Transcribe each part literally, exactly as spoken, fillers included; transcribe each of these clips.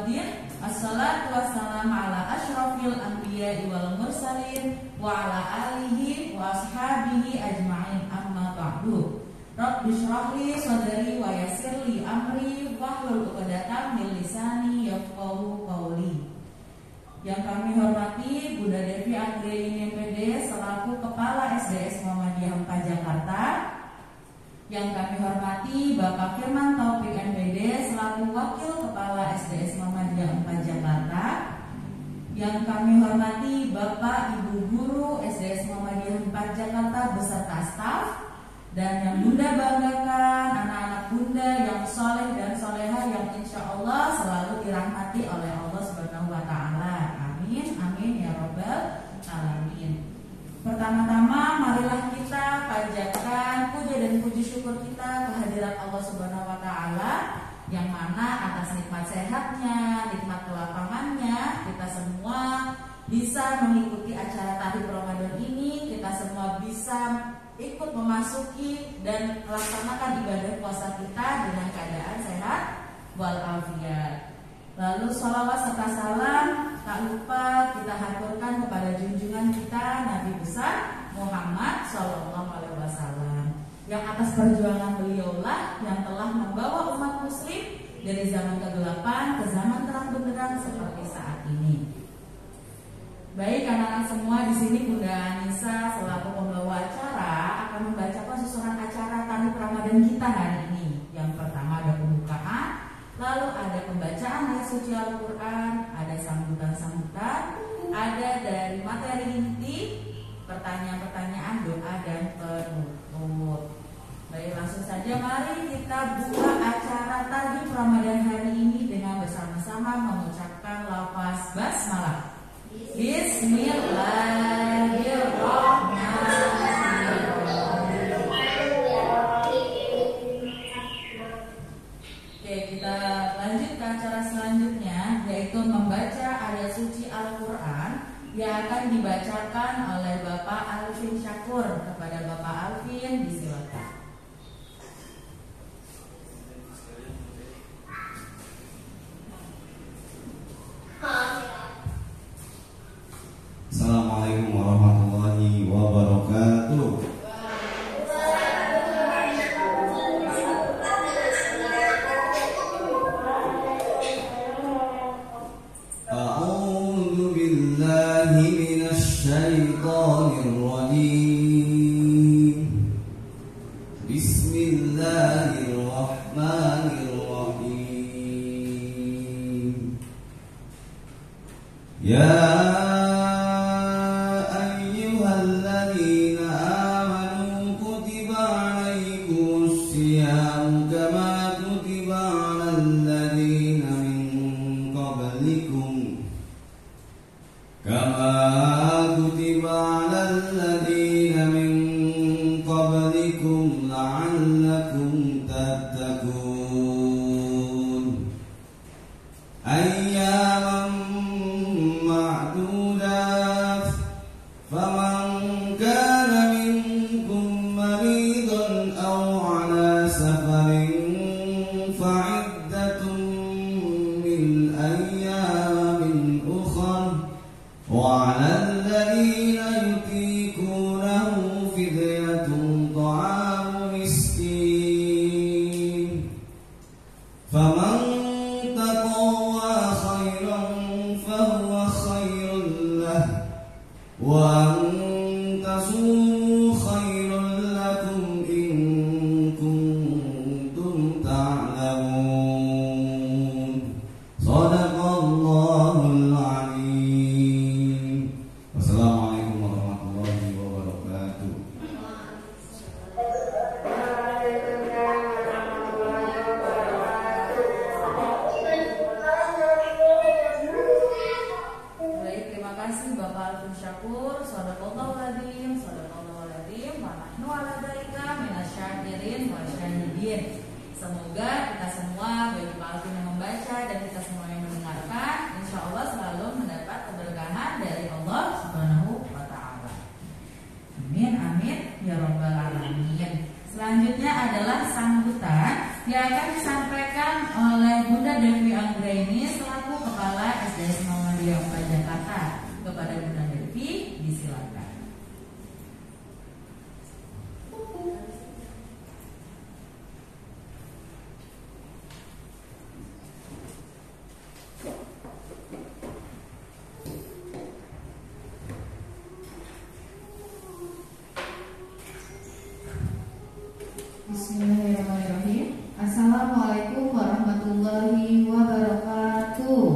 waddin. Assalatu wassalamu ala asyrafil anbiya'i wal mursalin wa ala alihi wa ashabihi ajma'in, amma ba'du. Rabbi shrah li sadri wa yassir li amri wahlul 'uqdatam min lisani yafqahu qawli. Yang kami hormati Bunda Devi Anggraini M P D selaku Kepala S D S Muhammadiyah empat Jakarta. Yang kami hormati Bapak Firman Taufik M P D selaku Wakil Kepala S D S Muhammadiyah empat Jakarta. Yang kami hormati Bapak Ibu Guru S D S Muhammadiyah empat Jakarta beserta staf. Dan yang Bunda banggakan, anak-anak Bunda yang soleh dan soleha yang insya Allah selalu dirahmati oleh Allah Subhanahu wa Ta'ala. Amin, amin ya Rabbal alamin. Pertama-tama marilah kita panjatkan puja dan puji syukur kita kehadirat Allah Subhanahu wa Ta'ala, yang mana atas nikmat sehatnya, nikmat kelapangannya, kita semua bisa mengikuti acara Tahlil Ramadan ini. Kita semua bisa ikut memasuki dan melaksanakan ibadah puasa kita dengan keadaan sehat walafiat. Lalu sholawat serta salam tak lupa kita haturkan kepada junjungan kita Nabi besar Muhammad Shallallahu Alaihi Wasallam, yang atas perjuangan beliaulah yang telah membawa umat muslim dari zaman kegelapan ke zaman terang benderang seperti saat ini. Baik anak-anak semua, di sini Bunda Anissa selaku pembawa acara akan membacakan susunan acara Tahlil Ramadan kita hari ini. Yang pertama ada pembukaan, lalu ada pembacaan ayat suci Al-Quran, ada sambutan-sambutan, ada dari materi inti, pertanyaan-pertanyaan, doa dan penutup. Baik, langsung saja mari kita buka acara Tahlil Ramadan hari ini dengan bersama-sama mengucapkan lafaz basmalah. Bismillahirrahmanirrahim. Oke, kita lanjut ke acara selanjutnya, yaitu membaca ayat suci Al-Quran yang akan dibacakan oleh Bapak Alvin Syakur. Kepada Bapak Alvin disilakan. Assalamualaikum warahmatullahi wabarakatuh. A'udzu billahi minasy syaithanir rajim. Bismillahirrahmanirrahim. Ya Semoga kita semua, bagi Pak Alvin yang membaca dan kita semua yang mendengar, S D S Muhammadiyah empat Jakarta. Kepada Bunda Devi, disilakan. Bismillahirrahmanirrahim. Assalamualaikum warahmatullahi wabarakatuh.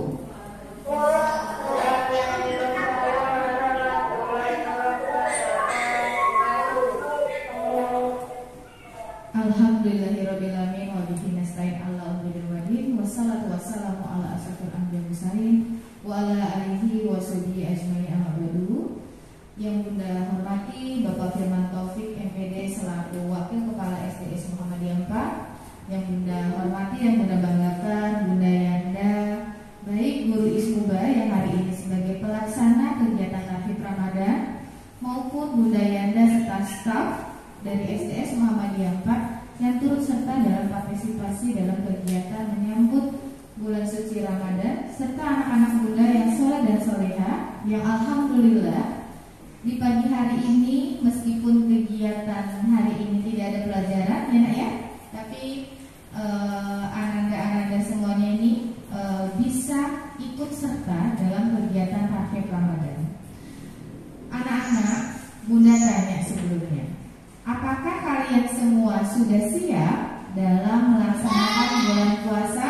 Alhamdulillahirrabbilalamin wa bihi nasta'in ala umril wadin wassalatu wassalamu ala asrofil anbiya'i wal mursalin wa ala alihi wa sahbihi ajmain amma ba'du. Yang Bunda hormati Bapak Firman Taufik M P D selaku Wakil Kepala S D S Muhammadiyah empat, yang Bunda hormati dan Bunda banggakan Bunda Yanda, baik guru Ismuba yang hari ini sebagai pelaksana kegiatan Tahfidz Ramadan, maupun Bunda Yanda serta staf dari S D S Muhammadiyah empat yang turut serta dalam partisipasi dalam kegiatan menyambut bulan suci Ramadan, serta anak-anak Bunda yang soleh dan soleha yang alhamdulillah di pagi hari ini, meskipun kegiatan hari ini tidak ada pelajaran ya nak ya, tapi eh, ananda-ananda semuanya ini eh, bisa ikut serta dalam kegiatan Tahfidz Ramadan. Anak-anak, Bunda tanya sebelumnya, apakah kalian semua sudah siap dalam melaksanakan bulan puasa?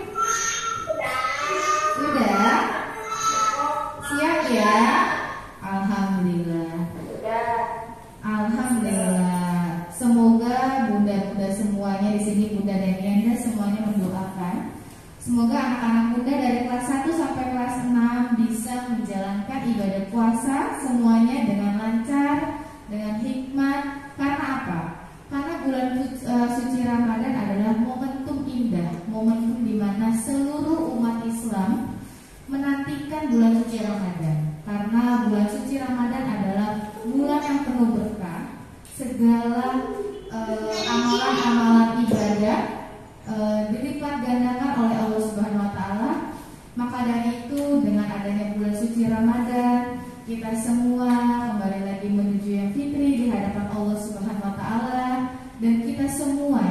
Sudah? Siap ya? Alhamdulillah. Alhamdulillah. Semoga bunda-bunda semuanya di sini, Bunda dan Yanda semuanya mendoakan semoga anak-anak Bunda dari kelas satu sampai kelas enam bisa menjalankan ibadah puasa semuanya dengan lancar, dengan hikmat. Karena apa? Karena bulan uh, suci Ramadan adalah momentum indah, momentum di mana seluruh umat Islam menantikan bulan suci Ramadan. Karena bulan suci Ramadan adalah bulan yang penuh berkah, segala uh, amalan-amalan ibadah uh, dilipat gandakan oleh Allah Subhanahu Wa Taala. Maka dari itu, dengan adanya bulan suci Ramadan, kita semua kembali lagi menuju yang fitri di hadapan Allah Subhanahu Wa Taala, dan kita semua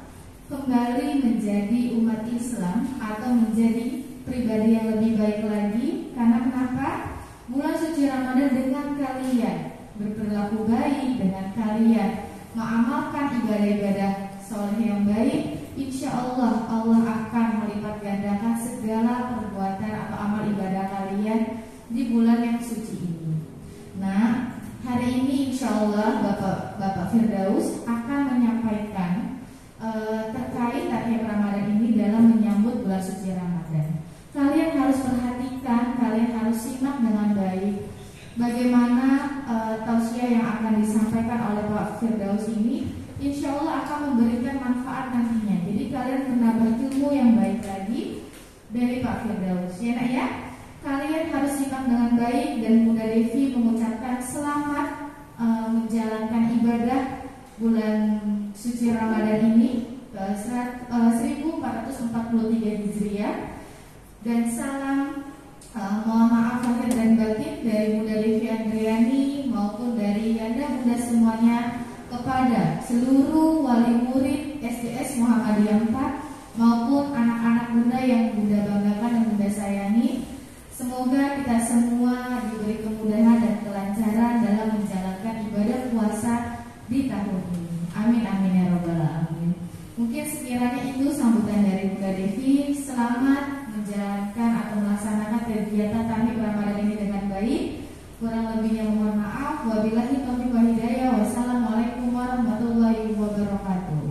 kembali menjadi umat Islam atau menjadi pribadi yang lebih baik lagi. Karena kenapa? Bulan suci Ramadan dengan kalian berperilaku baik, dengan kalian mengamalkan ibadah-ibadah soleh yang baik, insya Allah Allah akan melipat gandakan segala perbuatan atau amal ibadah kalian di bulan yang suci ini. Nah, hari ini insya Allah Bapak Bapak Firdaus akan menyampaikan uh, terkait Tahfidz Ramadan ini dalam menyambut bulan suci Ramadan. Kalian harus perhatikan, kalian harus simak dengan baik bagaimana uh, tausiah yang akan disampaikan oleh Pak Firdaus ini, insya Allah akan memberikan manfaat nantinya. Jadi kalian menambah ilmu yang baik lagi dari Pak Firdaus, ya nak ya. Kalian harus simak dengan baik, dan Bunda Devi mengucapkan selamat uh, menjalankan ibadah bulan suci Ramadan ini uh, seribu empat ratus empat puluh tiga Hijriah. Dan salam uh, mohon maaf lahir dan batin dari Bunda Devi Andriani maupun dari Yanda Bunda semuanya kepada seluruh wali murid S D S Muhammadiyah empat maupun anak-anak Bunda yang Bunda banggakan dan Bunda sayangi. Semoga kita semua diberi kemudahan dan kelancaran dalam menjalankan ibadah puasa di tahun ini. Amin amin ya robbal alamin. Mungkin sekiranya itu sambutan dari Bunda Devi. Selamat menjalankan atau melaksanakan kegiatan Tahfidz Ramadan ini dengan baik. Kurang lebihnya mohon maaf. Wabillahi taufiq wal hidayah. Wassalamualaikum warahmatullahi wabarakatuh.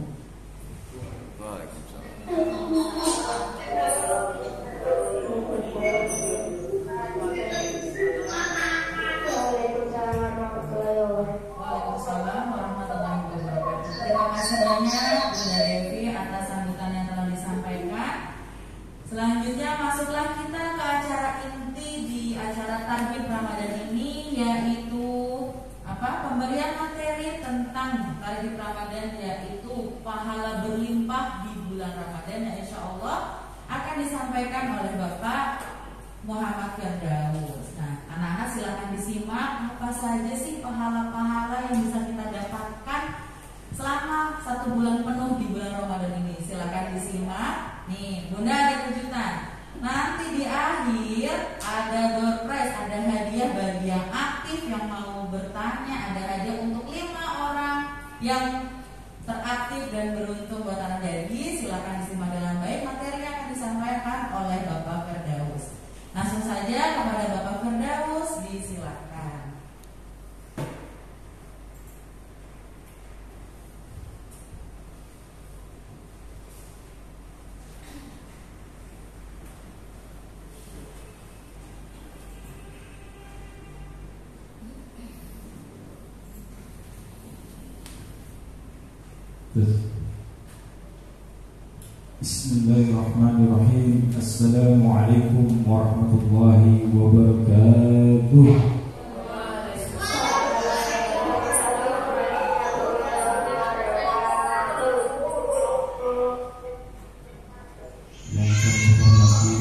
Waalaikumsalam warahmatullahi wabarakatuh. Terima kasih banyak Bunda Devi atas sambutan yang telah disampaikan. Selanjutnya masuklah kita ke acara inti di acara Tahfidz Ramadan ini, yaitu apa? Pemberian materi tentang Tahfidz Ramadan, yaitu pahala berlimpah di bulan Ramadan, yang insya Allah akan disampaikan oleh Bapak Muhammad Firdaus. Nah, anak-anak silakan disimak apa saja sih pahala-pahala yang bisa kita dapatkan selama satu bulan penuh di bulan Ramadan ini. Silakan disimak. Nih, Bunda ada kejutan. Nanti di akhir ada door prize, ada hadiah bagi yang aktif yang mau bertanya, ada hadiah untuk lima orang yang teraktif dan beruntung buat anak. Jadi silakan disimak dengan baik materi yang akan disampaikan oleh Bapak Firdaus. Langsung saja kepada Bapak Firdaus, disilakan. Bismillahirrahmanirrahim. Assalamualaikum warahmatullahi wabarakatuh. Yang kami hormati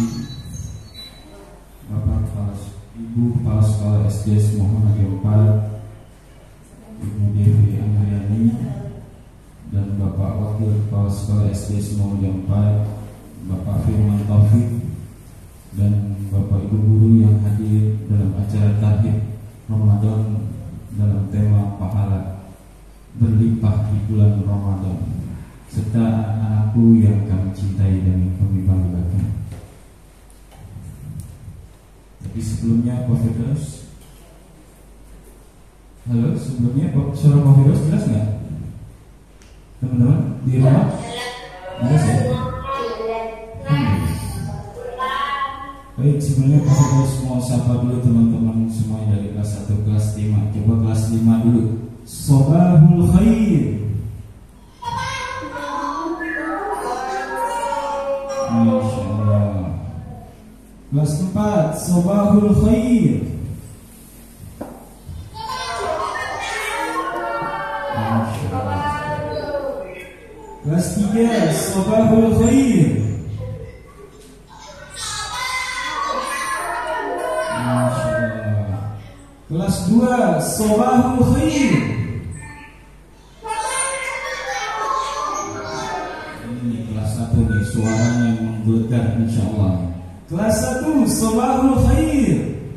Bapak Kepala Ibu Kepala Sekolah S D Muhammad empat, Ibu Devi Anggreni, dan Bapak Wakil Kepala Sekolah S D Muhammad empat, Bapak Firman Taufik, dan Bapak Ibu guru yang hadir dalam acara Tarhib Ramadan dalam tema pahala berlimpah di bulan Ramadan, serta anak-anakku yang kami cintai dan kami banggakan. Tapi sebelumnya Pak Firdaus, halo, sebelumnya suara Pak Firdaus jelas nggak? Teman-teman di rumah jelas ya? Hmm. Baik, sebelumnya Pak Firdaus mau sapa dulu teman-teman semuanya dari kelas satu kelas lima. Coba kelas lima dulu. Sobahul khair. Masya Allah. Kelas empat, Sobahul khair. Masya Allah. Kelas tiga, Sobahul khair. Masya Allah. Kelas dua, Sobahul khair. Ini kelas satu nih, suaranya yang menggelegar insya Allah. Kelas satu, Sobahul khair.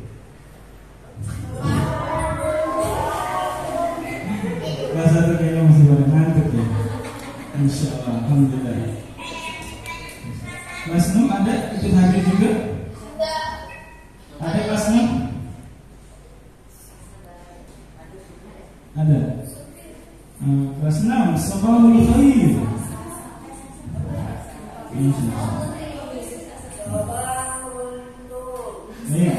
Kelas satu kayaknya masih pada ngantuk ya. Insya Allah, alhamdulillah. Kelas enam ada ikut hadir juga? Ada kelas enam? Ada. Uh, kelas enam, Sobahul khair. Insya Allah. Baik.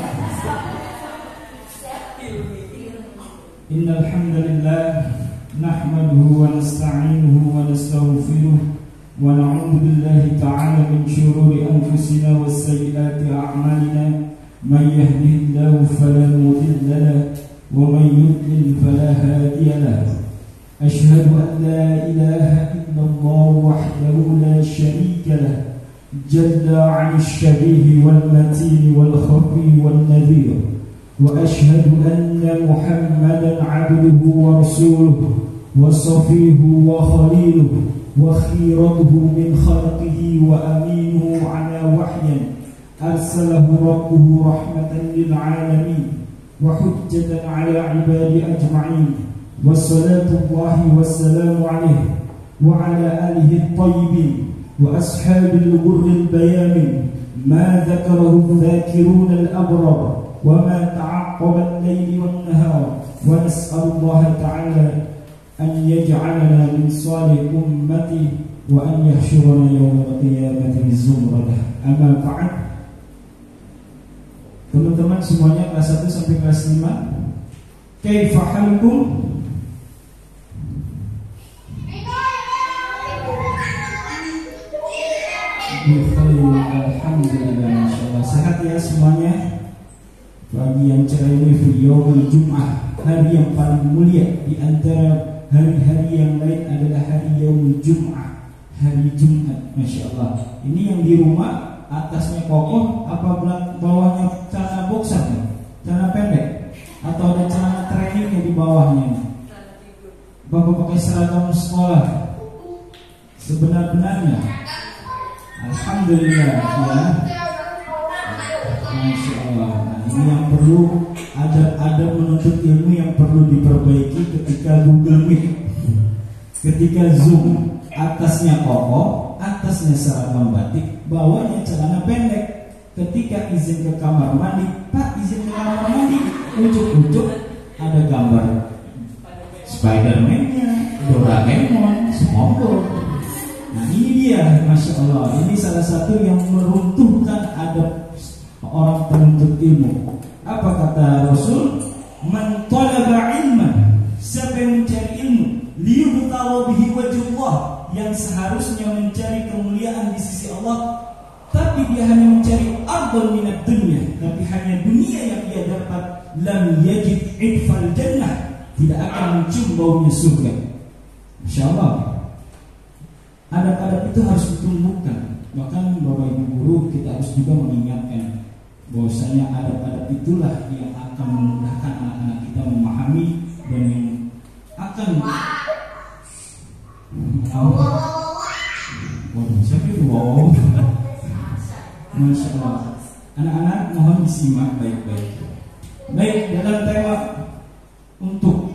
Innal hamdalillah nahmaduhu wa nasta'inuhu wa nastaghfiruh wa na'udzu billahi ta'ala min shururi anfusina wa sayyiati a'malina. Man yahdihillahu fala mudilla lahu wa man yudlil fala hadiya lahu. Ashhadu an la ilaha illallah wahdahu la sharika lahu jalla 'ani asy-syabihi wal matin wal khafi wan nadhir. وأشهد أن محمدا عبده ورسوله وصفيه وخليله وخيرته من خلقه وأمينه على وحي أرسله ربه رحمة للعالمين وحجة على عباده أجمعين. والصلاة الله والسلام عليه وعلى آله الطيبين وأصحاب الغر البيامين ما ذكره الذاكرون الأبرار وما تعقب الليل والنهار. ونسأل الله تعالى أن يجعلنا من صالح أمته وأن يحشرنا يوم القيامة بالزمرة. أما بعد. Teman-teman semuanya kelas satu sampai kelas lima, kaifa halukum? Alhamdulillah, masyaallah. Sehat ya semuanya. Pagi yang cerah ini fi yaumul Jum'ah, hari yang paling mulia di antara hari-hari yang lain adalah hari yaumul Jum'ah, hari Jumat. Masya Allah. Ini yang di rumah atasnya kokoh, apa bawahnya celana box pakai seragam sekolah sebenar-benarnya. Alhamdulillah ya. Masya Allah. Nah, ini yang perlu adab-adab menuntut ilmu yang perlu diperbaiki ketika Google Meet, ketika Zoom. Atasnya koko, atasnya seragam batik, bawahnya celana pendek. Ketika izin ke kamar mandi, Pak izin ke kamar mandi, ujuk-ujuk ada gambar Spiderman-nya, Doraemon, SpongeBob. Nah ini dia, Masya Allah. Ini salah satu yang meruntuhkan adab orang penuntut ilmu. Apa kata Rasul? Man talaba ilman, siapa yang mencari ilmu, liyubtawa bihi wajhullah, yang seharusnya mencari kemuliaan di sisi Allah, tapi dia hanya mencari ardhon minad dunya, tapi hanya dunia yang dia dapat, lam yajid idfal jannah, tidak akan mencium baunya surga. Masya Allah. Adab-adab itu harus ditumbuhkan. Bahkan Bapak Ibu guru, kita harus juga mengingatkan bahwasanya adab-adab itulah yang akan memudahkan anak-anak kita memahami dan yang akan Allah. Waduh, siapa itu? Wow. Masya Allah. Anak-anak mohon disimak baik-baik. Baik, dalam tema untuk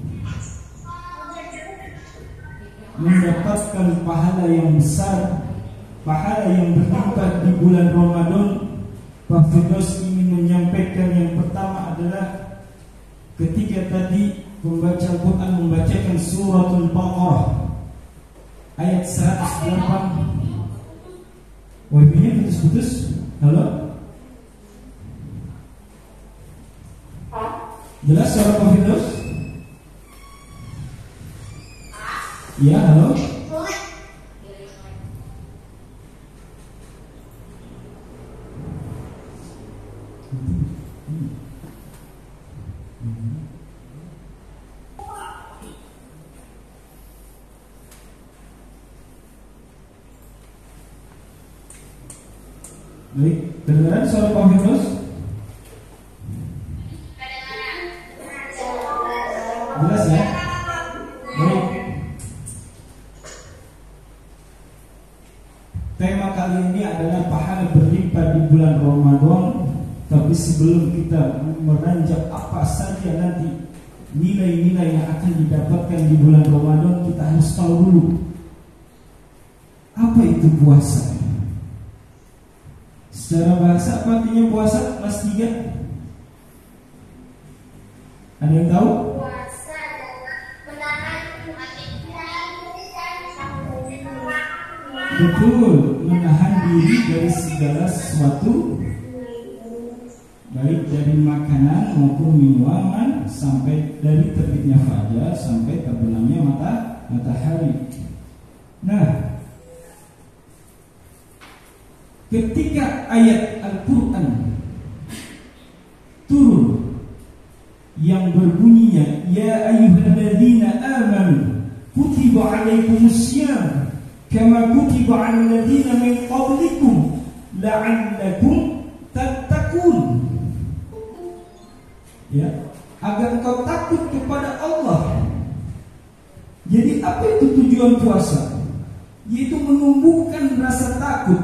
mendapatkan pahala yang besar, pahala yang berlimpah di bulan Ramadan, Pak Firdaus ingin menyampaikan yang pertama adalah ketika tadi pembaca Al-Quran membacakan suratul Baqarah ayat seratus delapan. Wifi-nya putus-putus. Halo? Jelas suara Pak Firdaus? Ya, halo? Baik, kedengaran suara Pak Firdaus? Jelas ya? Baik. Tema kali ini adalah pahala berlimpah di bulan Ramadan. Tapi sebelum kita meranjak apa saja nanti nilai-nilai yang akan didapatkan di bulan Ramadan, kita harus tahu dulu apa itu puasa. Secara bahasa apa artinya puasa? Kelas tiga. Ada yang tahu? Puasa adalah menahan Betul, menahan diri dari segala sesuatu, baik dari makanan maupun minuman, sampai dari terbitnya fajar sampai terbenamnya mata matahari. Nah, ketika ayat Al-Quran turun yang berbunyinya ya ayyuhalladzina amanu kutiba alaikumussyam kama kutiba alal ladzina min qablikum la'allakum tattaqun, ya, agar engkau takut kepada Allah. Jadi apa itu tujuan puasa? Yaitu menumbuhkan rasa takut.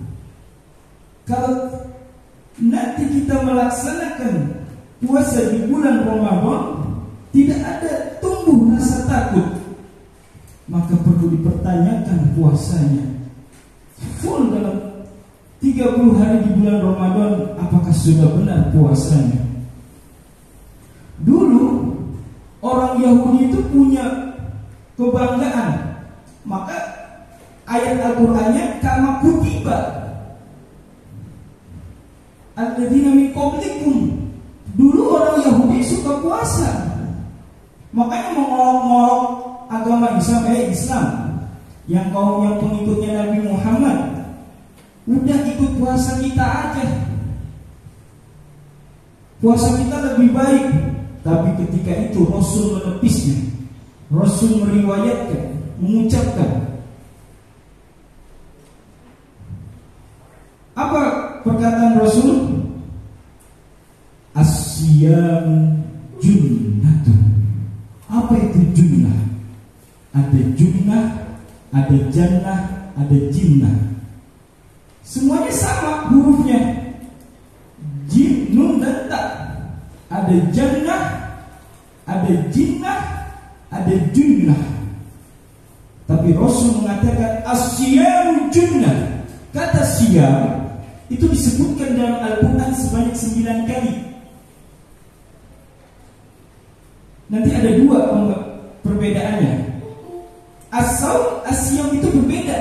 Kalau nanti kita melaksanakan puasa di bulan Ramadan tidak ada tumbuh rasa takut, maka perlu dipertanyakan puasanya. Full dalam tiga puluh hari di bulan Ramadan, apakah sudah benar puasanya? Dulu orang Yahudi itu punya kebanggaan, maka ayat Al-Qur'annya kama kutiba alladzina min qablikum. Dulu orang Yahudi suka puasa, makanya mengolok-ngolok agama Islam, eh Islam yang kaum yang pengikutnya Nabi Muhammad, udah ikut puasa kita aja, puasa kita lebih baik. Tapi ketika itu Rasul menepisnya, Rasul meriwayatkan, mengucapkan apa perkataan Rasul? As-siyam junnatun. Apa itu junnah? ada junnah, ada jannah, ada jinnah. Semuanya sama hurufnya, jim, nun dan ta. Ada jannah, ada jinnah, ada junnah. Tapi Rasul mengatakan as-siyam junnah. Kata siyam itu disebutkan dalam Al-Quran sebanyak sembilan kali. Nanti ada dua perbedaannya. As-saum, as-siyam itu berbeda.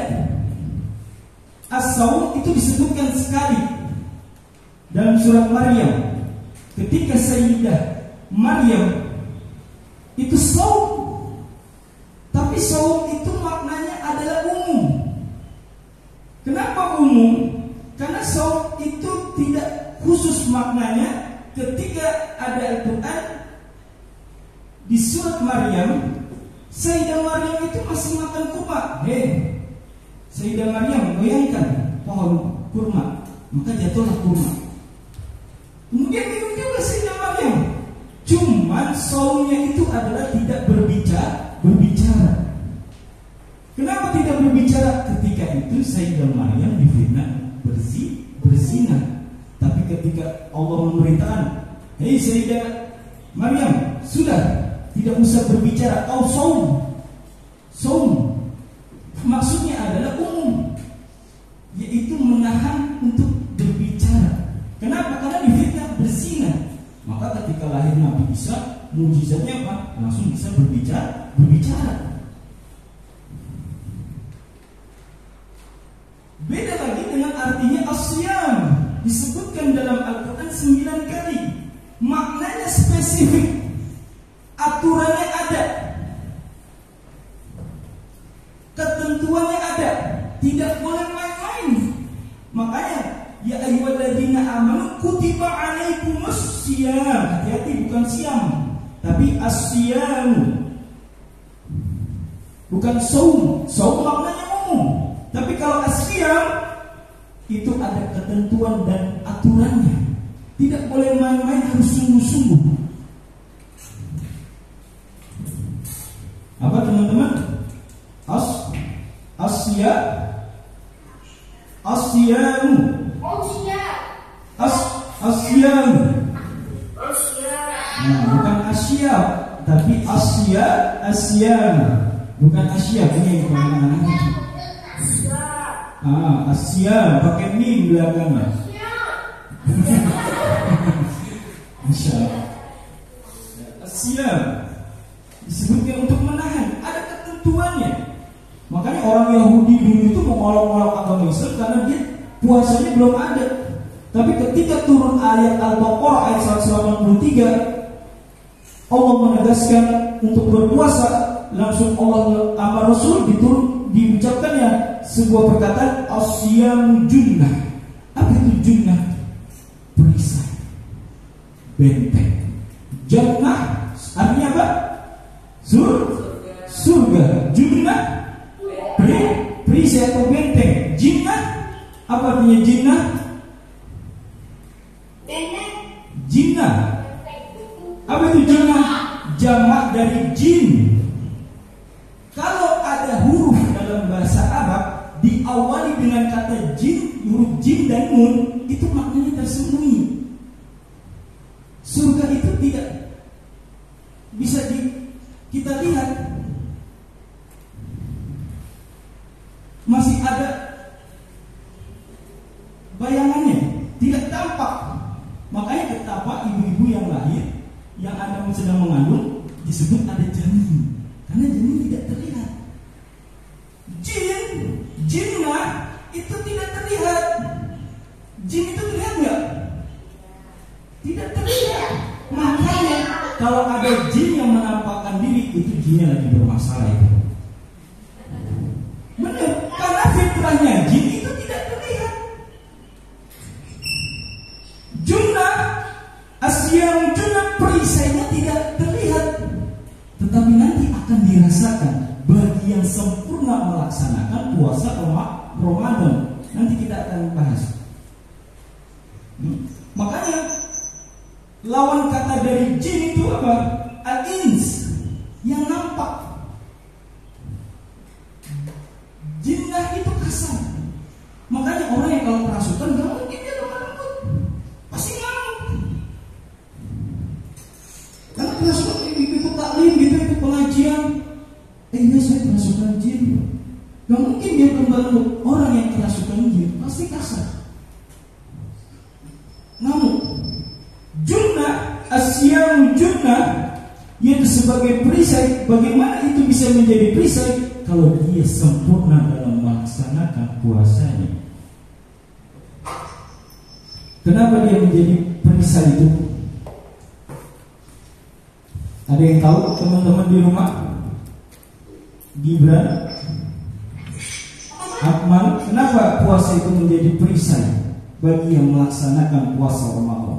As-saum itu disebutkan sekali dalam surat Maryam. Ketika Sayyidah Maryam itu saum, tapi saum itu maknanya adalah umum. Kenapa umum? Karena saum itu tidak khusus maknanya. Ketika ada Al-Quran di surat Maryam, Sayyidah Maryam itu masih makan kurma. Hei, Sayyidah Maryam goyangkan pohon kurma, maka jatuhlah kurma. Kemudian minum juga Sayyidah Maryam. Cuman saumnya itu adalah tidak berbicara, berbicara. Kenapa tidak berbicara? Ketika itu Sayyidah Maryam difitnah bersih, berzina. Tapi ketika Allah memerintahkan, hei Sayyidah Maryam, sudah tidak usah berbicara, kau saum. Saum maksudnya adalah umum, yaitu menahan untuk berbicara. Kenapa? Karena difitnah berzina. Maka ketika lahir Nabi Isa, mujizatnya apa? Langsung bisa berbicara, berbicara. Beda lagi dengan artinya as-siyam. Disebutkan dalam Al-Quran sembilan kali. Maknanya spesifik, aturannya ada, ketentuannya ada, tidak boleh main-main. Makanya ya ayyuhalladzina amanu kutiba alaikumus siyam. Hati-hati, bukan siam, tapi as-siyam. Bukan saum. Saum maknanya umum. Tapi kalau as-siyam itu ada ketentuan dan aturannya. Tidak boleh main-main, harus sungguh-sungguh. Apa teman-teman? As Asya Asyam As Asyam Nah, bukan Asya, tapi Asya Asyam. Bukan Asya, ini yang kebenarannya. Ah, Asya pakai mim belakangnya. Masya Allah. Asya disebutkan untuk menahan, ada ketentuannya. Makanya orang Yahudi dulu itu mengolok-olok agama Islam karena dia puasanya belum ada. Tapi ketika turun ayat Al-Baqarah ayat seratus delapan puluh tiga, Allah menegaskan untuk berpuasa, langsung Allah amar Rasul diturun, diucapkannya sebuah perkataan as-siyam junnah. Apa itu junnah? Perisai, benteng. Jannah artinya apa? Sur, surga. Junnah, peri, perisai atau benteng. Jinnah, apa artinya jinnah? Jinnah. Apa itu jinnah? Jamak dari jin. Kalau ada huruf dalam bahasa Arab diawali dengan kata jin, huruf jin dan nun, itu maknanya tersembunyi. Surga itu tidak bisa di, kita lihat, masih ada bayangannya, tidak tampak. Makanya betapa ibu-ibu yang lahir, yang Anda sedang mengandung, disebut ada janin, karena janin tidak terlihat. Jin, jinnah itu tidak terlihat. Jin itu terlihat nggak? Tidak terlihat. Makanya kalau ada jin yang menampakkan diri, itu jinnya lagi bermasalah itu. Benar, karena fitrahnya jin itu tidak terlihat. Junnah, asyam junnah, perisainya tidak terlihat, tetapi nanti akan dirasakan bagi yang sempurna melaksanakan puasa Ramadan. Nanti kita akan bahas. Hmm. Makanya lawan kata dari jin itu apa? Al-ins, yang nampak. kerasukan, ikut taklim gitu, ikut pengajian. Eh iya saya kerasukan jin. Gak mungkin dia membantu orang yang kerasukan jin, pasti kasar. Namun junnah, asyam junnah, yaitu sebagai perisai. Bagaimana itu bisa menjadi perisai? Kalau dia sempurna dalam melaksanakan puasanya. Kenapa dia menjadi perisai itu? Ada yang tahu teman-teman di rumah? Gibran, Akmal, kenapa puasa itu menjadi perisai bagi yang melaksanakan puasa Ramadan?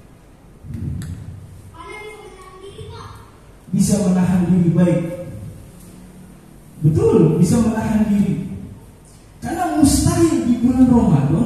Bisa menahan diri baik. Betul, bisa menahan diri. Karena mustahil di bulan Ramadan,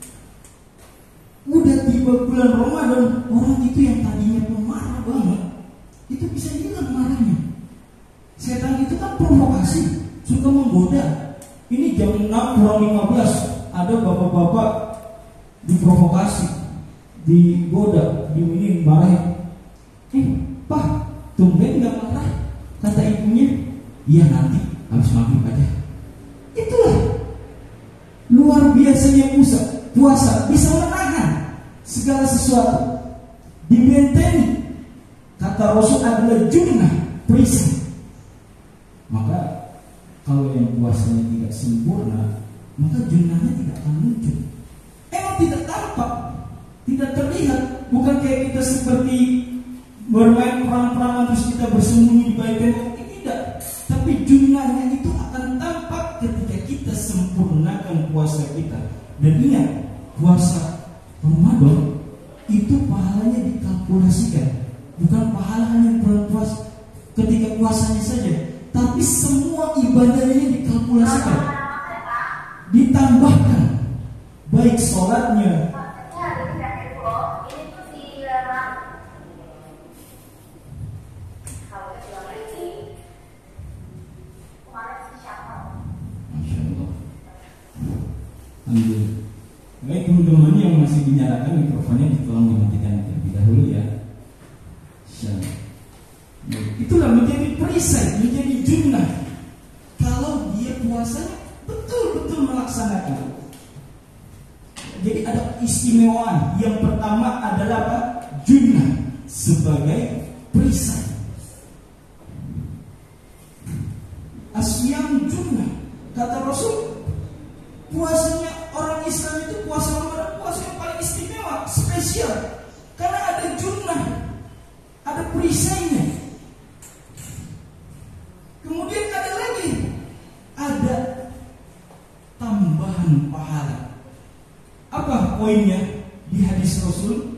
udah tiba bulan Ramadan, orang itu yang tadinya pemarah banget, itu bisa hilang marahnya. Setan itu kan provokasi, suka menggoda. Ini jam enam kurang lima belas, ada bapak-bapak diprovokasi, digoda, diminin marah. Eh, Pak, tumben gak marah? Kata ibunya, iya nanti habis maghrib aja. Itulah luar biasanya puasa. Puasa bisa menahan segala sesuatu, dibentengi. Kata Rasul adalah junnah, perisai. Maka kalau yang puasanya tidak sempurna, maka junnahnya tidak akan muncul. Emang tidak tampak, tidak terlihat. Bukan kayak kita seperti bermain perang-perangan terus kita bersembunyi di balik tembok. Tidak. Tapi junnahnya itu akan tampak ketika kita sempurnakan puasa kita. Dan ingat, puasa Ramadan itu pahalanya dikalkulasikan. Bukan pahala hanya bulan puasa ketika puasanya saja, tapi semua ibadahnya dikalkulasikan, ditambahkan, baik sholatnya, ambil. Baik teman-teman yang masih dinyalakan mikrofonnya, ditolong dimatikan terlebih dahulu ya. Itulah menjadi perisai, menjadi junnah. Kalau dia puasanya betul-betul melaksanakan. Jadi ada istimewaan. Yang pertama adalah apa? Junnah sebagai perisai. Asyam junnah. Kata Rasul, puasanya orang Islam itu puasa Ramadan, puasa yang paling istimewa, spesial. Karena ada junnah, ada perisainya. Kemudian ada lagi, ada tambahan pahala. Apa poinnya di hadis Rasul?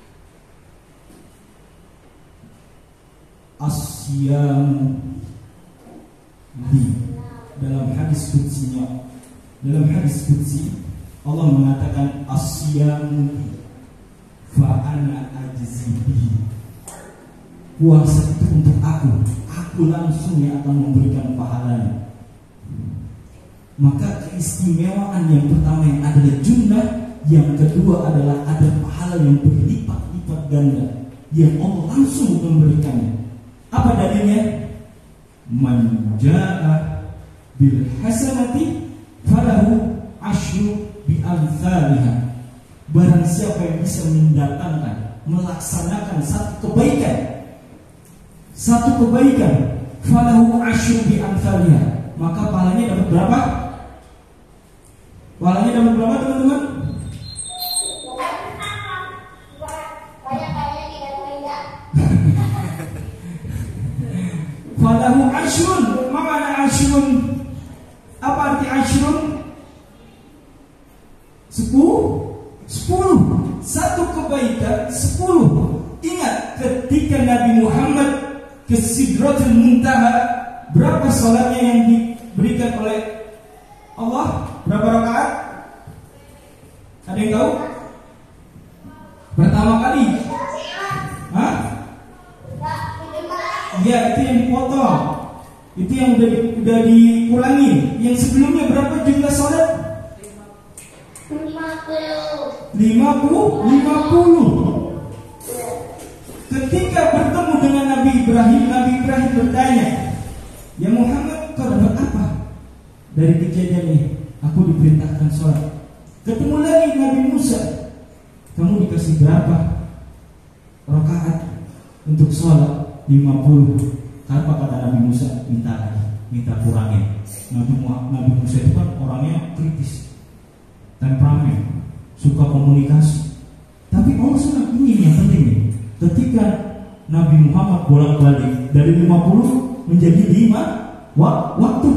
Asyamu li. Dalam hadis qudsinya, dalam hadis qudsi Allah mengatakan asyamu li fa ana ajzi bihi. Puasa itu untuk aku, aku langsung yang akan memberikan pahalanya. Maka keistimewaan yang pertama yang adalah junnah, yang kedua adalah ada pahala yang berlipat-lipat ganda yang Allah langsung memberikannya. Apa dalilnya? Man jaa bil hasanati falahu asyru bi amsalihha. Barang siapa yang bisa mendatangkan, melaksanakan satu kebaikan, satu kebaikan, falahu asyru bi amsalihha, maka pahalanya dapat berapa? Pahalanya dapat berapa teman-teman? Falahu asyrun. Apa makna asyrun? Apa arti asyrun? Sepuluh. Sepuluh. Satu kebaikan sepuluh. Ingat ketika Nabi Muhammad ke Sidratul Muntaha, berapa salatnya yang diberikan oleh Allah? Berapa rakaat? Ada yang tahu? Pertama kali. Hah? Ya, itu yang dipotong. Itu yang udah, udah dikurangi. Yang sebelumnya berapa jumlah salat? lima puluh. lima puluh. Ketika bertemu dengan Nabi diperintahkan sholat. Ketemu lagi Nabi Musa, kamu dikasih berapa rakaat untuk sholat? lima puluh. Apa kata Nabi Musa? Minta lagi, minta kurangin. Nabi, Nabi Musa itu kan orangnya kritis, temperamen, suka komunikasi. Tapi Allah sudah ini yang penting nih. Ketika Nabi Muhammad bolak-balik dari lima puluh menjadi lima wak- waktu.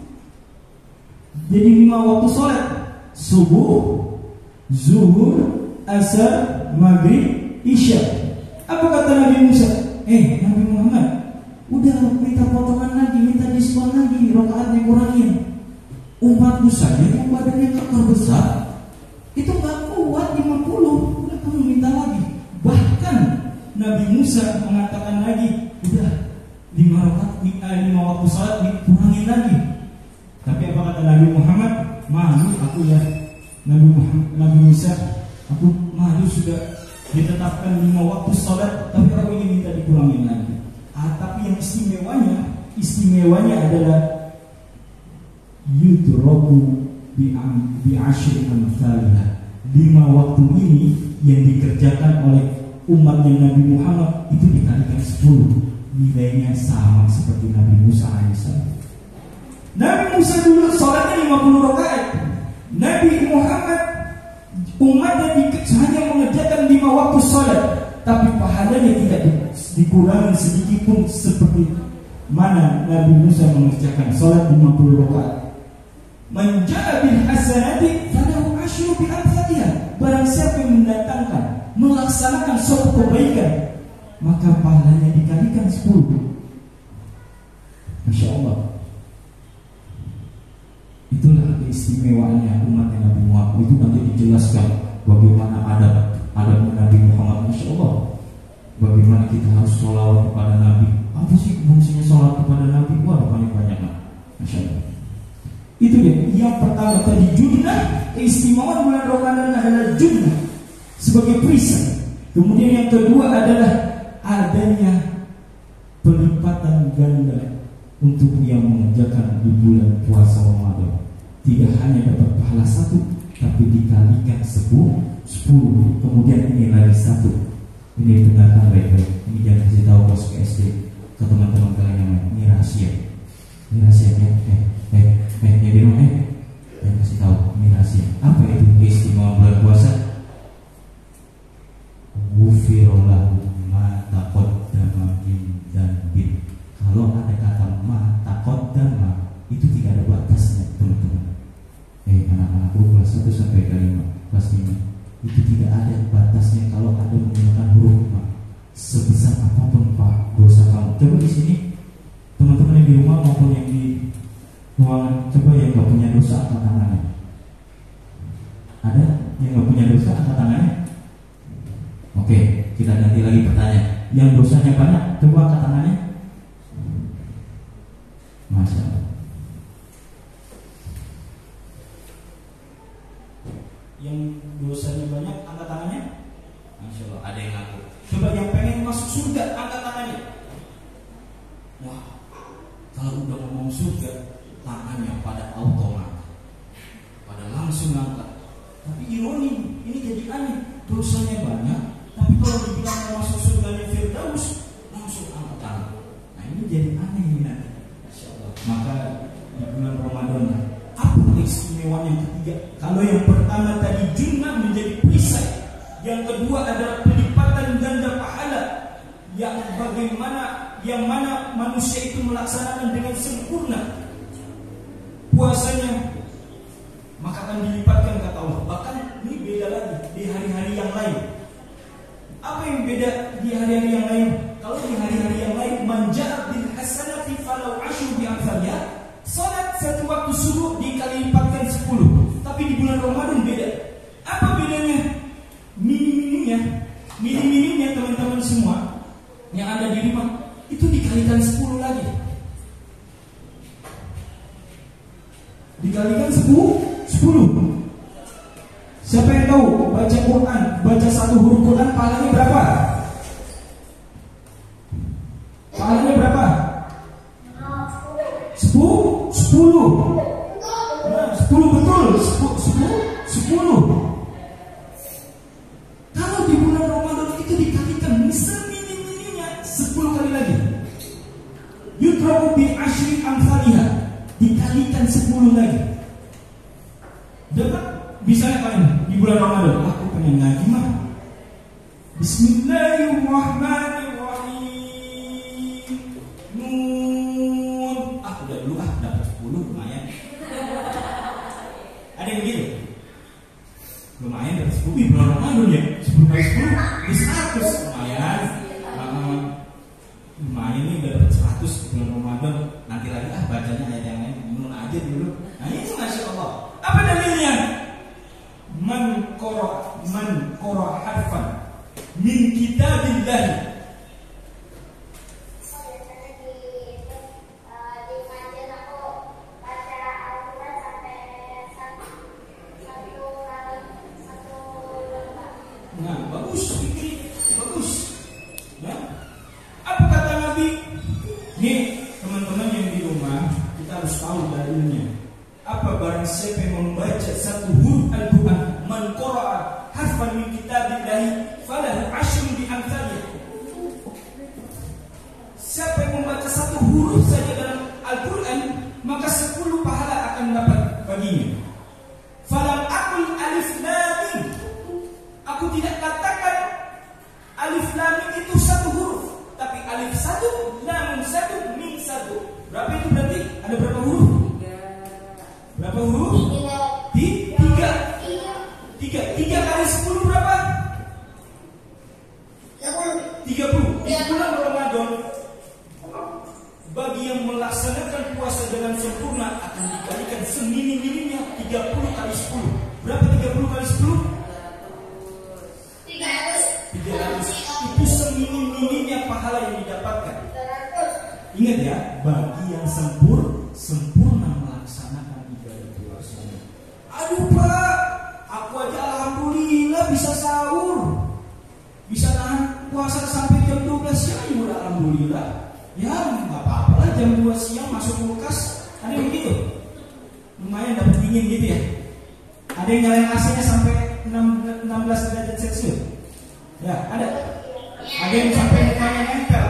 Jadi lima waktu sholat: subuh, zuhur, asar, maghrib, isya. Apa kata Nabi Musa? Eh Nabi Muhammad, udah minta potongan lagi, minta diskon lagi, rakaatnya kurangin. Umatku saja yang badannya kekar besar itu gak kuat lima puluh, udah kamu minta lagi. Bahkan Nabi Musa mengatakan lagi, udah lima rakaat, lima waktu salat dikurangin lagi. Tapi apa kata Nabi Muhammad? Malu aku ya Nabi Muhammad, Nabi Musa, aku malu sudah ditetapkan lima waktu salat, tapi aku ingin minta dikurangin lagi. Ah, tapi yang istimewanya, istimewanya adalah yudrabu bi'am bi'ashri amsalha. Lima waktu ini yang dikerjakan oleh umatnya Nabi Muhammad itu dikalikan sepuluh, nilainya sama seperti Nabi Musa alaihissalam. Nabi Musa dulu sholatnya lima puluh rakaat. Nabi Muhammad umatnya hanya mengerjakan lima waktu sholat, tapi pahalanya tidak dikurangi sedikit pun seperti mana Nabi Musa mengerjakan sholat lima puluh rakaat. Man jaa bil hasanati falahu asyru bi amsalha. Barang siapa yang mendatangkan, melaksanakan suatu kebaikan, maka pahalanya dikalikan sepuluh. Masya Allah. Itulah keistimewaannya umat Nabi Muhammad. Itu nanti dijelaskan bagaimana adab adab Nabi Muhammad. Masya Allah. Bagaimana kita harus sholawat kepada Nabi. Apa sih fungsinya sholat kepada Nabi? Wah, paling banyak lah. Masya Allah. Itu dia. Yang pertama tadi junnah, keistimewaan bulan Ramadan adalah junnah sebagai perisai. Kemudian yang kedua adalah adanya pelipatan ganda untuk yang mengerjakan di bulan puasa Ramadan. Tidak hanya dapat pahala satu, tapi dikalikan sepuluh, sepuluh. Kemudian ini lagi satu. Ini dengarkan baik-baik. Ini jangan kasih tahu bos ke S D, ke teman-teman kalian yang lain. Ini rahasia. Ini rahasia ya. Eh, eh, eh, ya di rumah eh. Jangan kasih tahu. Ini rahasia. Apa itu keistimewaan bulan puasa? Ghufirallahu ma taqaddama min dzambin. Kalau ada kata ma taqaddama, itu tidak ada batasnya, teman-teman. Eh, anak-anakku kelas satu sampai ke lima, kelas lima, itu tidak ada batasnya kalau ada menggunakan huruf ma. Sebesar apapun Pak dosa kamu. Coba di sini teman-teman yang di rumah maupun yang di ruangan, coba yang nggak punya dosa angkat tangannya. Ada yang nggak punya dosa angkat tangannya? Oke, kita ganti lagi pertanyaan. Yang dosanya banyak, coba angkat tangannya. Masya Allah. Yang dosanya banyak, angkat tangannya. Masya Allah, ada yang ngaku. Coba yang pengen masuk surga, angkat tangannya. Wah, kalau udah ngomong surga, tangannya pada automat, pada langsung angkat. Tapi ironi, ini jadi aneh. Dosanya banyak, tapi kalau dibilang mau masuk surganya Firdaus, langsung angkat tangan. Nah ini jadi aneh ini nanti. Maka di bulan Ramadan, apa keistimewaan yang ketiga? Kalau yang pertama tadi junnah menjadi perisai, yang kedua adalah pelipatan ganda pahala, yang bagaimana yang mana manusia itu melaksanakan dengan sempurna puasanya, maka akan dilipatkan kata Allah. Bahkan ini beda lagi di hari-hari yang lain. Apa yang beda di hari-hari yang lain? Kalau di hari-hari yang lain, manja'at bil hasanati falau asyru bi amsalha. Salat satu waktu subuh dikali lipatkan sepuluh. Tapi di bulan Ramadan beda. Apa bedanya? Minim-minimnya, minim-minimnya teman-teman semua yang ada di rumah itu dikalikan sepuluh lagi. Dikalikan sepuluh, sepuluh. Siapa yang tahu baca Quran, baca satu huruf Quran pahalanya berapa? Pahalanya berapa? Sepuluh, sepuluh. Nah, sepuluh betul, sepuluh. Bismillahirrahmanirrahim. Nun. Ah, udah dulu ah, dapat sepuluh lumayan. Ada yang begitu? Lumayan dapat sepuluh. Ih, bulan Ramadan ya. sepuluh kali sepuluh di seratus lumayan. Uh, lumayan nih udah dapat seratus bulan Ramadan. Nanti lagi ah bacanya ayat yang lain. Nun aja dulu. Nah, ini Masya Allah. Apa dalilnya? Man qara man qara harfan min kitabillah. Nah, bagus, ini bagus. Ya. Apa kata Nabi? Nih, teman-teman yang di rumah, kita harus tahu dalilnya. Apa barang siapa yang membaca satu huruf Al-Quran, man qara'a harfan min kitabillahi falahu asyru bi amsalih. Siapa yang membaca satu huruf saja dalam Al-Quran, maka sepuluh pahala akan dapat baginya. Falam aqul alif lam mim. Aku tidak katakan alif lam mim itu satu huruf, tapi alif satu, lam satu, mim satu. Berapa itu berarti? Ada berapa huruf? Berapa huruf? Tiga. Tiga. Tiga kali sepuluh berapa? Tiga puluh. Di bulan Ramadan, bagi yang melaksanakan puasa dengan sempurna akan dikalikan seminim-minimnya tiga puluh kali sepuluh. Berapa tiga puluh kali sepuluh? tiga ratus. Itu seminim-minimnya pahala yang didapatkan. Ingat ya, bagi yang sempur, sempurna melaksanakan ibadah puasa. Aduh Pak, aku aja alhamdulillah bisa sahur, bisa nahan puasa sampai jam dua belas siang, udah alhamdulillah. Ya nggak apa-apa lah, jam dua siang masuk kulkas. Ada yang begitu? Lumayan dapat dingin gitu ya. Ada yang nyalain A C-nya sampai enam belas derajat Celcius. Ya, ada. Ada yang sampai mukanya nempel.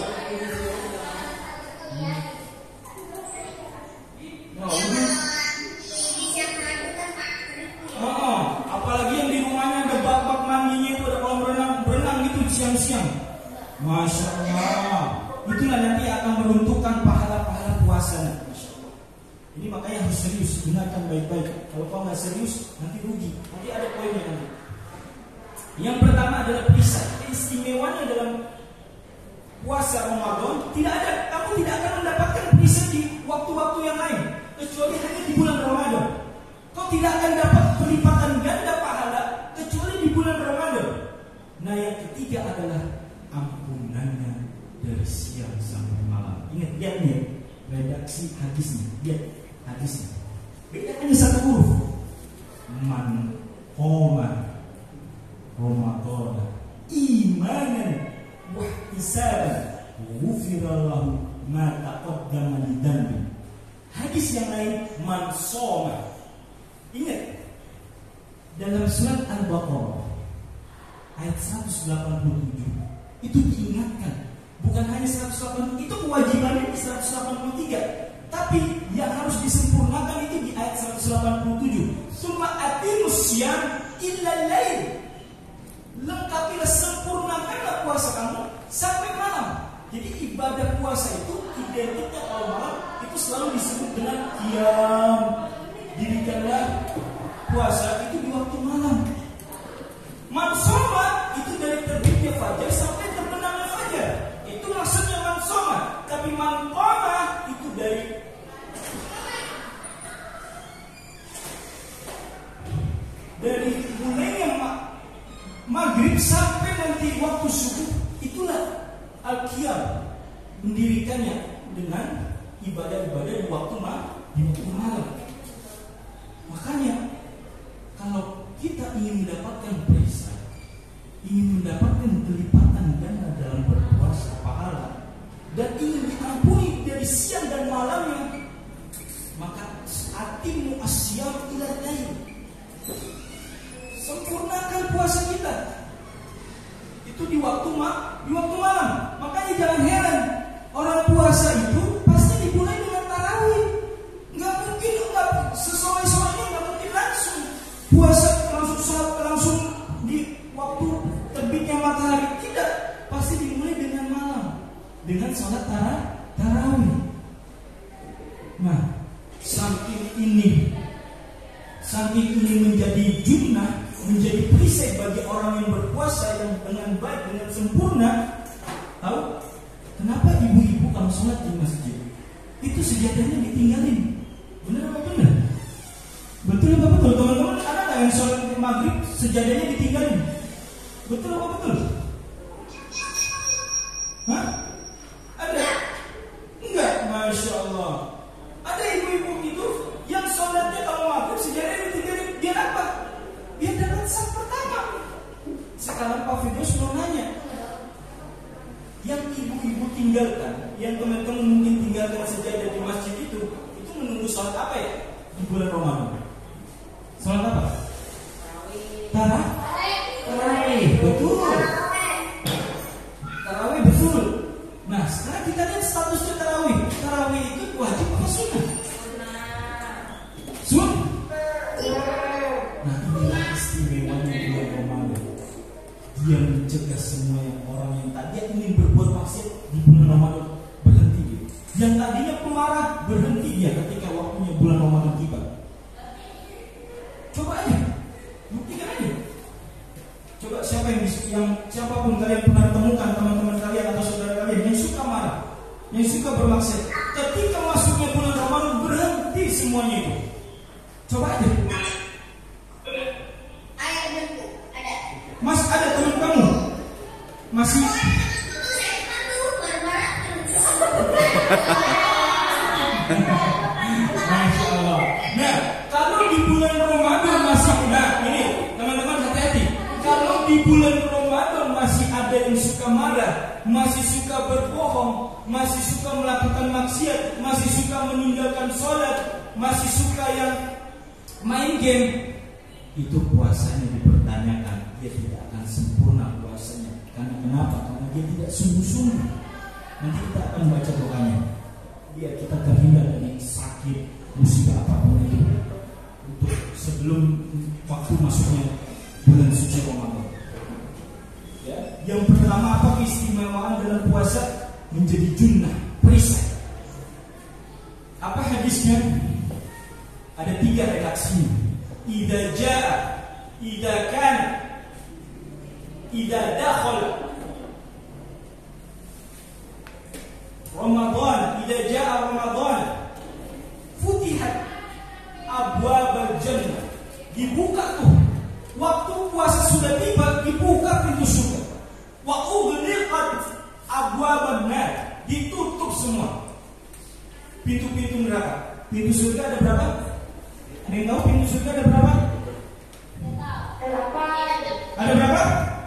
Oh, apalagi yang di rumahnya ada bak-bak mandinya itu, ada kolam renang, berenang gitu siang-siang. Masya Allah. Itulah nanti akan menentukan pahala-pahala puasa. Ini makanya harus serius, gunakan baik-baik. Kalau kau nggak serius, nanti rugi. Nanti ada poinnya nanti. Yang pertama adalah perisai. Istimewanya dalam puasa Ramadan tidak ada, kamu tidak akan mendapatkan perisai di waktu-waktu yang lain, kecuali hanya di bulan Ramadan. Kau tidak akan dapat pelipatan ganda pahala kecuali di bulan Ramadan. Nah, yang ketiga adalah ampunannya dari siang sampai malam. Ingat, lihat nih redaksi hadisnya, lihat hadisnya. Beda hanya satu huruf. Man qoma Ramadan imanan wa ihtisaban ghufira lahu ma taqaddama min dhanbi. Hadis yang lain man shoma. Ingat, dalam surat Al-Baqarah ayat seratus delapan puluh tujuh itu diingatkan, bukan hanya seratus delapan puluh, itu kewajibannya di seratus delapan puluh tiga, tapi yang harus disempurnakan itu di ayat seratus delapan puluh tujuh. Summa atimus syiyam illa lail. Lengkapilah, sempurnakanlah puasa kamu sampai malam. Jadi ibadah puasa itu identiknya kalau malam itu selalu disebut dengan qiyam. Dirikanlah puasa itu di waktu malam. Mansoma itu dari terbitnya fajar sampai terbenamnya fajar. Itu maksudnya mansoma. Tapi manqoma itu dari dari mulainya maghrib sampai nanti waktu subuh. Itulah al-qiyam, mendirikannya dengan ibadah-ibadah di waktu malam, di waktu malam. Makanya kalau kita ingin mendapatkan perisai, ingin mendapatkan kelipatan ganda dalam berpuasa pahala, dan ingin diampuni dari siang dan malamnya, maka atimu asyam ila lail. Sempurnakan puasa kita itu di waktu ma, di waktu malam. Makanya jangan heran orang puasa itu pasti dimulai dengan tarawih. Nggak mungkin nggak sesuai-sesuainya, nggak mungkin langsung puasa langsung langsung di waktu terbitnya matahari dengan sholat tarawih. Nah, saking ini, saking ini menjadi junnah, menjadi perisai bagi orang yang berpuasa yang dengan baik, dengan sempurna. Tahu kenapa ibu-ibu kalau sholat di masjid itu sejadahnya ditinggalin? Benar apa benar? Betul apa betul? Teman-teman, ada nggak yang sholat maghrib sejadahnya ditinggalin? Betul apa betul? Hah? Ada? Enggak, masya Allah. Ada ibu-ibu itu yang sholatnya kalau maghrib sejadahnya ditinggalin. Biar apa? Biar dapat saf pertama. Sekarang Pak Firdaus mau nanya, yang ibu-ibu tinggalkan, yang teman-teman mungkin tinggalkan sejadah di masjid itu, itu menunggu sholat apa ya di bulan Ramadan? Sholat apa? Tarawih. Tarawih, betul. Tarawih betul. Nah, sekarang kita lihat statusnya tarawih. Tarawih itu wajib apa sunnah? Sunnah. Nah, inilah istimewanya bulan Ramadan. Dia mencegah semua yang orang yang tadinya ingin berbuat maksiat di bulan Ramadan berhenti dia. Yang tadinya pemarah berhenti dia ketika waktunya bulan Ramadan tiba. Coba aja, buktikan aja. Coba siapa yang, yang siapapun kalian pernah temukan teman-teman kalian atau saudara kalian yang suka marah, yang suka bermaksiat, ketika masuknya bulan Ramadan berhenti semuanya itu. Coba aja. Mas, ada teman kamu masih Masya Allah. Nah, kalau di bulan Ramadan masih, nah ini teman-teman hati-hati. Kalau di bulan Ramadan masih ada yang suka marah, masih suka berbohong, masih suka melakukan maksiat, masih suka meninggalkan sholat, masih suka yang main game, itu puasanya dipertanyakan. Dia tidak akan sempurna puasanya. Karena kenapa? Karena dia tidak sungguh-sungguh. Nanti kita akan baca doanya. Biar kita terhindar dari sakit, musibah apapun itu, untuk sebelum waktu masuknya bulan suci Ramadan. Ya, yang pertama apa keistimewaan dalam puasa? Menjadi junnah, perisai. Apa hadisnya? Ada tiga redaksinya. Idza jaa, idza kana, idza dakhala Ramadan, idza jaa Ramadan, futihat abwabul jannah. Dibuka tuh. Waktu puasa sudah tiba, dibuka pintu surga. Wa ughliqat abwabun nar. Ditutup semua pintu-pintu neraka. Pintu surga ada berapa? Ada yang tahu pintu surga ada berapa? Ada berapa?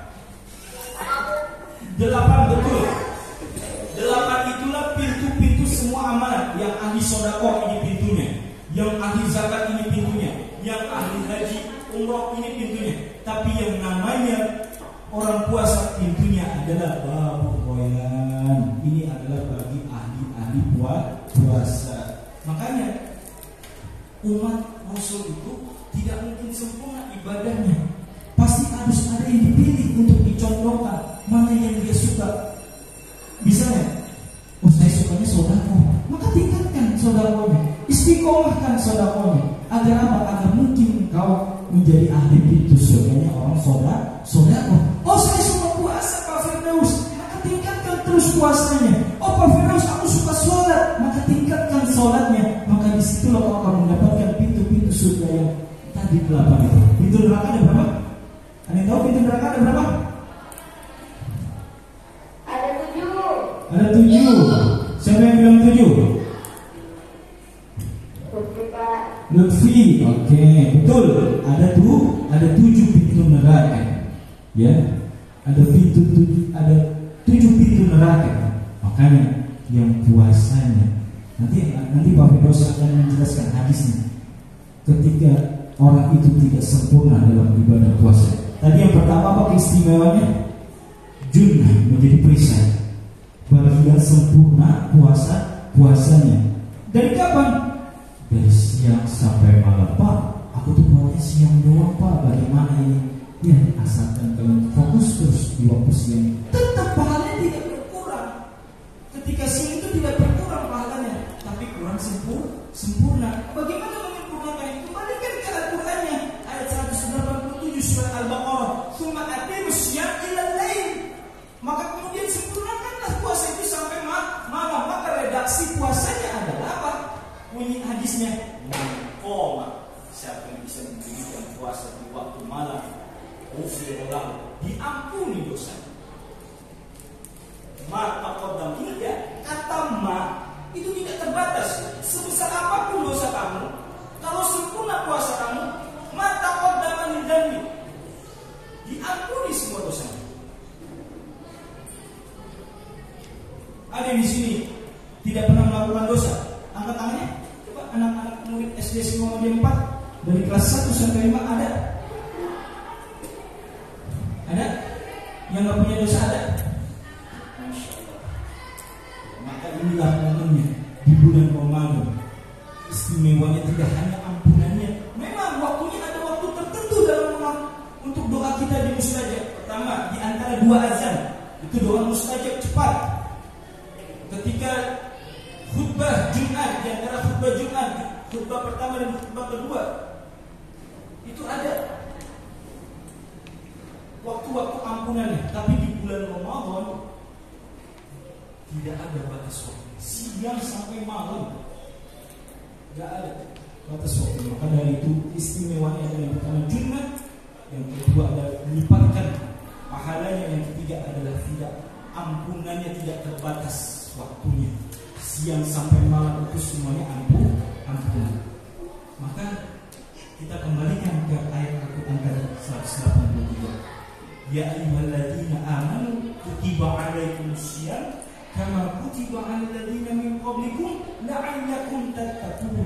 Delapan, betul. Delapan itulah pintu-pintu semua amalan. Yang ahli sedekah ini pintunya, yang ahli zakat ini pintunya, yang ahli haji umroh ini pintunya. Tapi yang namanya orang puasa pintunya adalah babul royan. Ini adalah bagi ahli-ahli puasa. Makanya umat Rasul itu tidak mungkin sempurna ibadahnya. Pasti harus ada yang dipilih untuk dicontohkan mana yang dia suka. Misalnya, oh saya sukanya sodako, maka tingkatkan sodakonya, istiqomahkan sodakonya. Agar apa? Agar mungkin kau menjadi ahli pintu surganya orang soda, sodako. Oh saya suka puasa Pak Firdaus, maka tingkatkan terus puasanya. Oh Pak Firdaus aku suka sholat, maka tingkatkan sholatnya. Maka disitulah kau akan mendapatkan pintu-pintu surga yang tadi delapan itu. Pintu neraka ada berapa? Ada yang tahu pintu neraka ada berapa? Ada tujuh. Ada tujuh. Siapa yang bilang tujuh? Lutfi, oke, okay. Betul. Ada tuh, ada tujuh pintu neraka, ya. Ada pintu tujuh, ada tujuh pintu neraka. Makanya yang puasanya nanti nanti Pak Firdaus akan menjelaskan hadisnya. Ketika orang itu tidak sempurna dalam ibadah puasa. Tadi yang pertama apa keistimewaannya? Junnah, menjadi perisai bagi yang sempurna puasa puasanya. Dari kapan? Dari siang sampai malam. Pak, aku tuh puasa siang doang Pak. Bagaimana ini? Ya, asalkan kalian fokus terus di waktu siang, tetap pahalanya tidak berkurang. dikasih itu tidak berkurang pahalanya, tapi kurang sempurna. Sempurna. Bagaimana menyempurnakan? Kembalikan ke Al-Qur'annya ayat seratus delapan puluh tujuh surat Al-Baqarah. Tsumma aqimus syiyam ilal lail. Maka kemudian sempurnakanlah puasa itu sampai malam. Maka redaksi puasanya adalah apa? Bunyi hadisnya, "Qoma." Siapa yang bisa mendirikan puasa di waktu malam, ufirullah, diampuni dosa. Ma taqaddam, ingat ya, kata ma itu tidak terbatas. Sebesar apapun dosa kamu, kalau sempurna puasa kamu, ma taqaddam min dzambi, diampuni semua dosanya. Ada di sini tidak pernah melakukan dosa? Angkat tangannya. Coba anak-anak murid S D Muhammadiyah empat dari kelas satu sampai lima ada? Ada? Yang nggak punya dosa ada? Masya Allah. Maka inilah momennya di bulan Ramadan. Istimewanya tidak hanya ampunannya. Memang waktunya ada waktu tertentu dalam rumah untuk doa kita di mustajab. Pertama, di antara dua azan itu doa mustajab cepat. Ketika khutbah Jumat, di antara khutbah Jumat, khutbah pertama dan khutbah kedua, itu ada waktu-waktu ampunannya. Tapi di bulan Ramadan tidak ada batas waktu, siang sampai malam tidak ada batas waktu. Maka dari itu istimewanya adalah yang pertama Jumat, yang kedua adalah melipatkan pahalanya, yang ketiga adalah tidak ampunannya tidak terbatas waktunya, siang sampai malam itu semuanya ampun ampunan. Maka kita kembalikan ke ayat Al-Quran tadi seratus delapan puluh tiga. Ya ayyuhalladzina amanu kutiba alaikumusiyam kama kutiba alal ladzina min qablikum la'allakum tattaqun.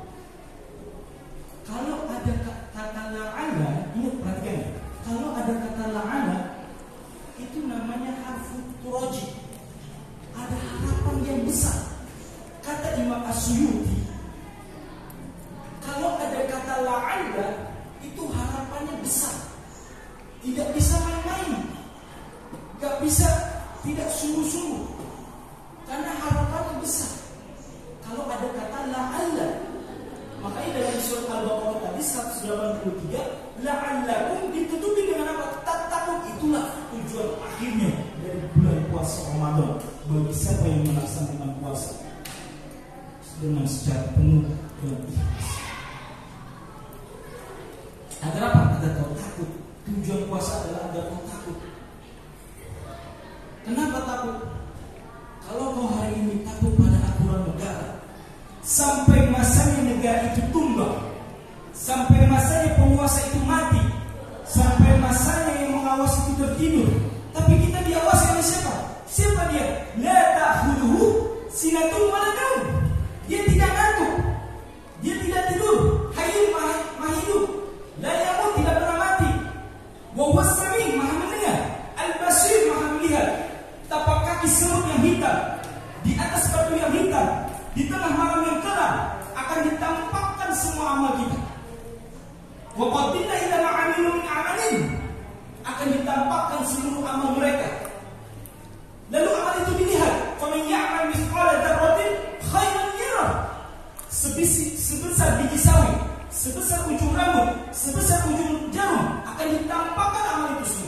Kalau ada kata la'alla, ingat perhatikan. Kalau ada kata la'alla, itu namanya harfu turaji. Ada harapan yang besar. Kata Imam As-Suyuti, kalau ada kata la'alla, itu harapannya besar. Tidak bisa main-main, gak bisa tidak sungguh-sungguh, karena harapannya besar. Kalau ada kata la'alla, makanya dalam surat Al-Baqarah tadi seratus delapan puluh tiga, la'allakum ditutupi dengan apa? Tattaqun. Itulah tujuan akhirnya dari bulan puasa Ramadan. Bagi siapa yang melaksanakan puasa dengan secara penuh dengan ikhlas. Agar apa? Agar kau takut. Tujuan puasa adalah agar kau takut. Kenapa takut? Kalau kau hari ini takut pada aturan negara, sampai masanya negara itu tumbang, sampai masanya penguasa itu mati, sampai masanya yang mengawasi itu tertidur, tapi kita diawasi oleh siapa? Siapa dia? La ta'khudhuhu sinatun wa la naum. Dia tidak ngantuk, dia tidak tidur, hayyun maha hidup, la yamut, tidak pernah mati. Wa huwas sami', maha mendengar, al-basir, maha melihat. Tapak kaki semut yang hitam di atas batu yang hitam, di tengah malam yang kelam, akan ditampakkan semua amal kita. Wa qaddimna ila ma 'amilu min 'amalin, akan ditampakkan seluruh amal mereka. Lalu amal itu dilihat, faman ya'mal mithqala dzarratin khairan yarah. Sebesar biji sawi, sebesar ujung rambut, sebesar ujung jarum, akan ditampakkan amal itu semua.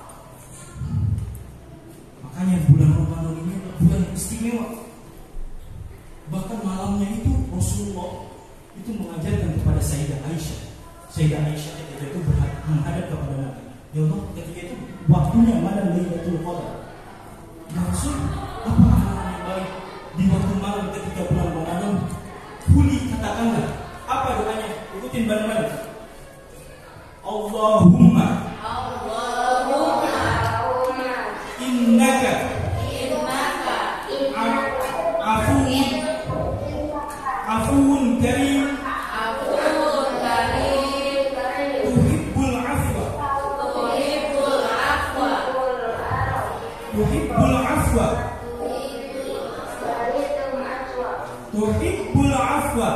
Makanya bulan Ramadan ini bulan yang istimewa. Bahkan malamnya itu Rasulullah itu mengajarkan kepada Sayyidah Aisyah. Sayyidah Aisyah ketika itu menghadap kepada Nabi. Ya Allah, ketika itu waktunya malam Lailatul Qadar. Ya Rasul, apa amalan yang baik di waktu malam ketika bulan Ramadan? Kuli, katakanlah. Apa doanya? Ikutin bareng-bareng. Allahumma Allahumma innaka innaka afuwun afuwun karim afuwun karim tuhibbul afwa tuhibbul afwa tuhibbul afwa tuhibbul afwa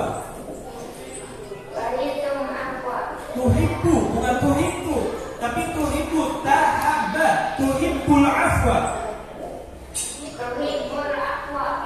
tuhibbu, bukan tuhibbu, tapi tuhibbu tahabba, tuhibbul afwa tuhibbul afwa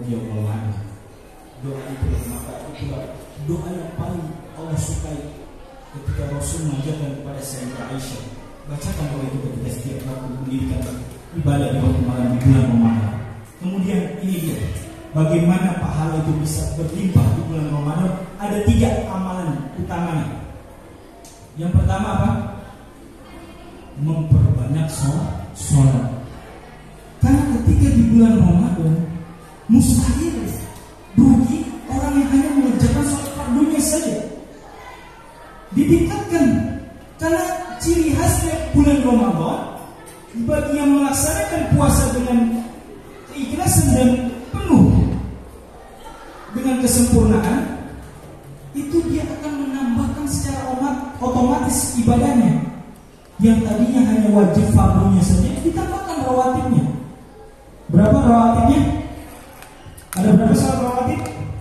yaumul qiyamah. Doa itu maka itulah doa yang paling Allah sukai ketika Rasul mengajarkan kepada Sayyidah Aisyah. Bacakan doa itu ketika setiap waktu mendirikan ibadah di waktu malam di bulan Ramadan. Kemudian ini dia, bagaimana pahala itu bisa berlimpah di bulan Ramadan? Ada tiga amalan utamanya. Yang pertama apa? Memperbanyak sholat. Karena ketika di bulan Ramadan mustahil bagi orang yang hanya mengerjakan sholat fardunya saja. Ditingkatkan karena ciri khasnya bulan Ramadan bagi yang melaksanakan puasa dengan keikhlasan dan penuh dengan kesempurnaan, itu dia akan menambahkan secara otomatis ibadahnya yang tadinya hanya wajib fardunya saja ditambahkan rawatibnya. Berapa rawatibnya? Ada berapa sholat rawatib?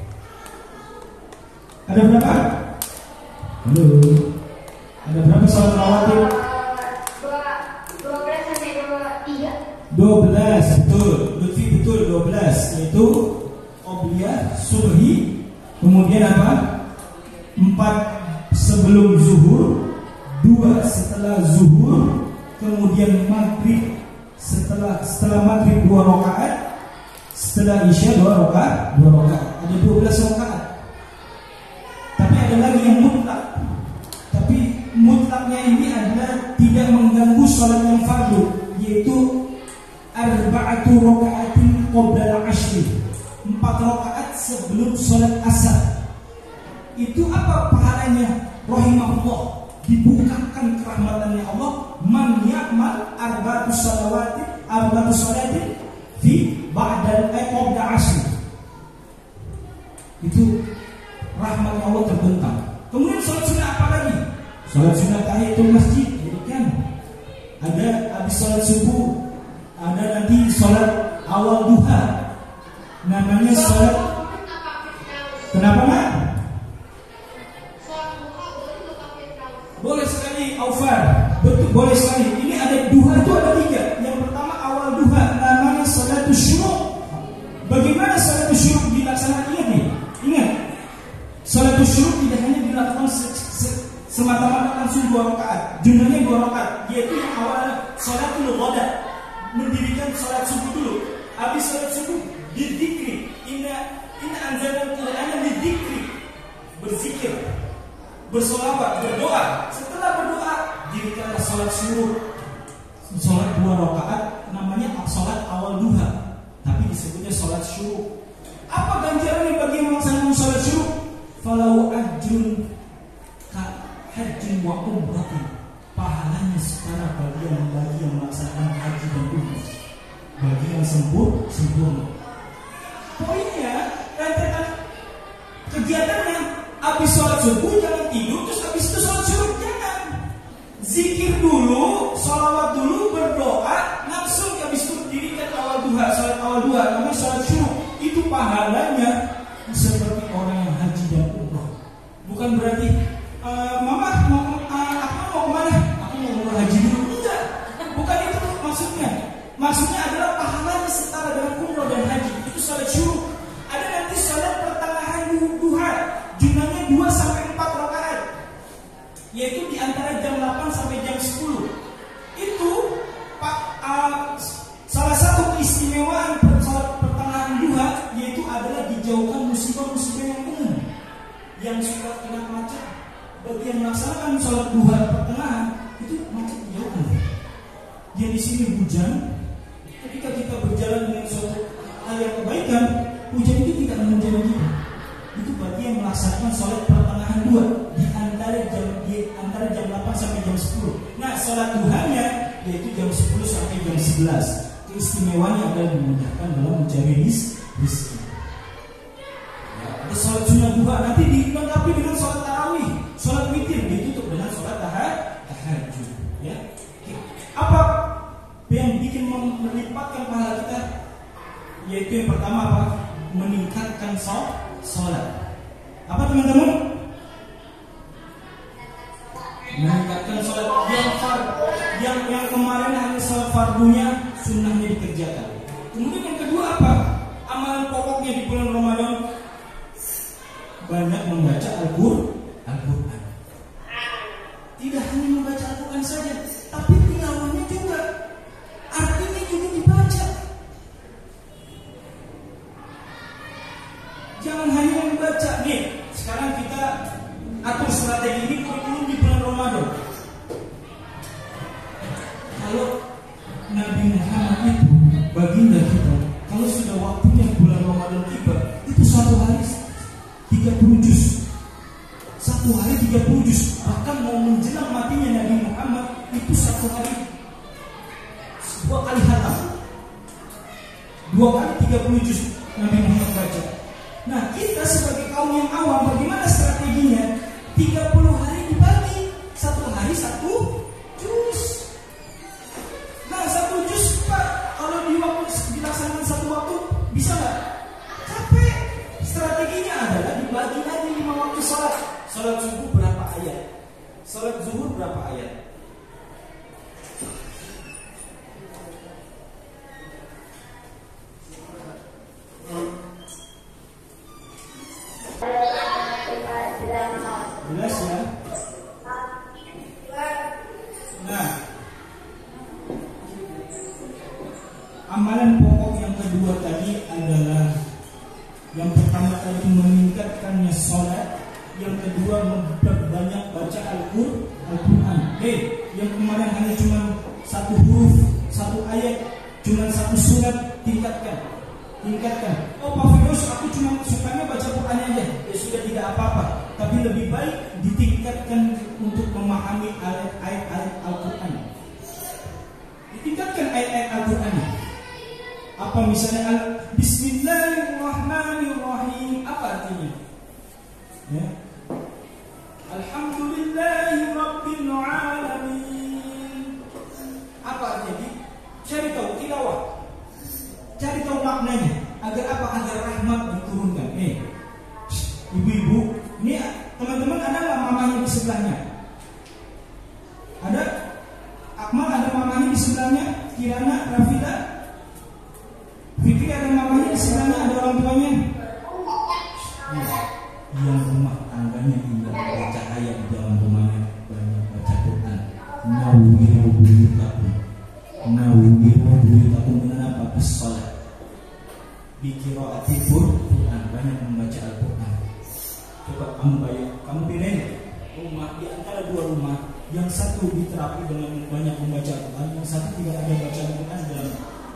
Ada berapa? Halo. Ada berapa sholat rawatib? dua belas sampai dua puluh tiga. dua belas, betul. Lutfi betul dua belas, yaitu qobliyah subhi, kemudian apa? empat sebelum zuhur, dua setelah zuhur, kemudian maghrib setelah setelah maghrib dua rakaat, setelah isya dua rakaat, dua rakaat. Ada dua belas rakaat. Tapi ada lagi yang mutlak. Tapi mutlaknya ini adalah tidak mengganggu sholat yang fardu, yaitu arba'atu rakaatin qabla al-'ashri. Empat rakaat sebelum sholat asar. Itu apa pahalanya? Rahimahullah, dibukakan kerahmatannya Allah. Man ya'mal arba'atu salawati arba'atu salatin fi ba'dal qabla asr. Itu rahmat Allah terbentang. Kemudian sholat sunnah apa lagi? Sholat sunnah tahiyatul masjid, kan? Ada habis sholat subuh, ada nanti sholat awal duha, namanya sholat. Kenapa nak? Boleh sekali, Aufar. Betul, boleh sekali. Ini ada duha itu ada tiga. Yang pertama awal duha, namanya salatus syuruk. Bagaimana salatus syuruk dilaksanakan? Ingat nih, ingat. Salatus syuruk tidak hanya dilakukan se- se- semata-mata langsung dua rakaat. Jumlahnya dua rakaat, yaitu yang awal salatul ghada, mendirikan salat subuh dulu. Habis salat subuh dizikri. Inna inna anzalna al-Qur'ana lidzikri. Berzikir, bersolawat, berdoa. Setelah berdoa, dirikanlah sholat syuruk, sholat dua rakaat, namanya sholat awal duha, tapi disebutnya sholat syuruk. Apa ganjarannya bagi yang melaksanakan sholat syuruk? Falau ajrun ka hajjin wa umratin. Pahalanya setara bagi yang bagi yang melaksanakan haji dan umrah. Bagi yang sempurna, sempurna. Poinnya, rentetan kegiatannya. Habis sholat subuh jangan tidur, terus habis itu sholat syuruk jangan. Zikir dulu, sholawat dulu, berdoa, langsung habis itu dirikan awal duha, sholat awal duha, namanya sholat syuruk. Itu pahalanya seperti orang yang haji dan umrah. Bukan berarti uh, mama mau uh, aku mau kemana? Aku mau umrah haji dulu. Enggak, bukan itu maksudnya. Maksudnya adalah pahalanya setara dengan umrah dan haji. Itu sholat syuruk. Ada nanti sholat pertengahan duha, jumlahnya dua sampai empat rakaat, yaitu di antara jam delapan sampai jam sepuluh. Itu pak, uh, salah satu keistimewaan salat pertengahan duha, yaitu adalah dijauhkan musibah-musibah yang umum yang suka kena macet. Bagi yang melaksanakan salat duha pertengahan, itu macet dijauhkan. Dia di sini hujan, ketika kita berjalan dengan suatu hal yang kebaikan, hujan itu tidak akan menjadi kita. Itu bagi yang melaksanakan sholat pertengahan dua di antara jam di antara jam delapan sampai jam sepuluh. Nah, sholat duhanya yaitu jam sepuluh sampai jam sebelas. Keistimewaannya adalah dimudahkan dalam mencari rezeki. Ya, ada sholat sunnah duha, nanti dilengkapi dengan sholat tarawih, sholat witir, ditutup dengan sholat tahajud. Ya, apa yang bikin melipatkan pahala kita? Yaitu yang pertama apa? Meningkatkan sholat. Sholat. Apa teman-teman? Meningkatkan sholat yang far, yang yang kemarin hanya sholat fardunya, sunnahnya dikerjakan. Kemudian yang kedua apa? Amalan pokok pokoknya di bulan Ramadan banyak membaca Al-Quran. Tidak hanya membaca Al-Quran saja, tapi tilawahnya juga, artinya juga dibaca. Jangan hanya membaca. Nih, sekarang kita atur strategi ini kurikulum di bulan Ramadan. Kalau Nabi Muhammad itu baginda kita, kalau sudah waktunya bulan Ramadan tiba, itu satu hari tiga puluh juz. Satu hari tiga puluh juz. Bahkan mau menjelang matinya Nabi Muhammad, itu satu hari dua kali khatam. Dua kali tiga puluh juz Nabi Muhammad baca. Nah, kita sebagai kaum yang awam, bagaimana strateginya? tiga puluh hari dibagi, satu hari satu juz. Nah, satu juz Pak, kalau di waktu dilaksanakan satu waktu bisa nggak? Capek. Strateginya adalah dibagi aja lima waktu sholat. Sholat subuh berapa ayat? Sholat zuhur berapa ayat? Jelas ya? Nah, amalan pokok yang kedua tadi adalah, yang pertama tadi meningkatkannya sholat, yang kedua memperbanyak baca Al-Quran. Hei, yang kemarin hanya cuma satu huruf, satu ayat, cuma satu surat, tingkatkan, tingkatkan. Oh Pak Firdaus, aku cuma sukanya baca Quran aja. Ya sudah, tidak apa-apa. Tapi lebih baik ditingkatkan untuk memahami ayat-ayat Al-Quran. Ditingkatkan ayat-ayat Al-Quran. Apa misalnya al Bismillahirrahmanirrahim, apa artinya? Ya. Alhamdulillahirabbil alamin. Apa artinya? Cari tahu tilawah. Cari tahu maknanya. Agar apa? Agar rahmat diturunkan. Eh, ibu-ibu, ini teman-teman ada nggak mamanya di sebelahnya? Ada? Akmal ada mamanya di sebelahnya? Kirana, Rafida, Fikri ada mamanya di sebelahnya? Ada orang tuanya? Ya. Yang rumah tangganya tidak baca ayat di dalam rumahnya, banyak baca Quran. Nawwiru buyutakum, nawwiru buyutakum, kenapa? Bisalat, biqiraatil Quran, banyak membaca Al-Quran. Coba kamu bayang, kamu pilih rumah di antara dua rumah, yang satu diterapi dengan banyak membaca Al-Quran, yang satu tidak ada baca Al-Quran dalam,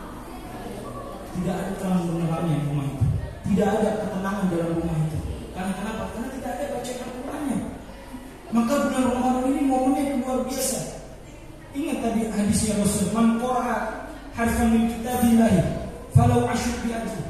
tidak ada terang benerannya rumah itu, tidak ada ketenangan dalam rumah itu. Karena kenapa? Karena tidak ada bacaan Al-Qurannya. Maka bulan Ramadan ini momennya luar biasa. Ingat tadi hadisnya Rasul, man qara'a harfan min kitabillah falau asyur bi ajri.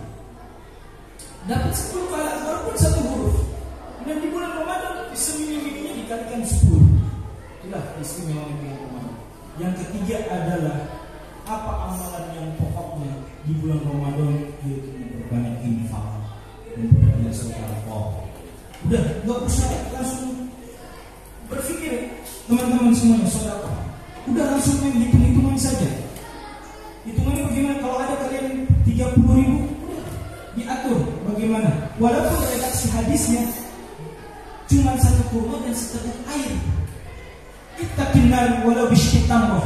Dapat sepuluh kali walaupun satu huruf. Dan di bulan Ramadan seminggu-minggunya dikalikan sepuluh. Itulah istimewa bulan Ramadan. Yang ketiga adalah apa amalan yang pokoknya di bulan Ramadan, yaitu memperbanyak infak, memperbanyak sedekah. Udah, nggak usah langsung berpikir teman-teman semuanya sedekah. Udah langsung main hitung-hitungan saja. Hitungannya bagaimana? Kalau ada kalian tiga puluh ribu, diatur bagaimana? Walaupun redaksi hadisnya cuma satu kurma dan seteguk air. Ittaqinnar walau bisyikki tamrah.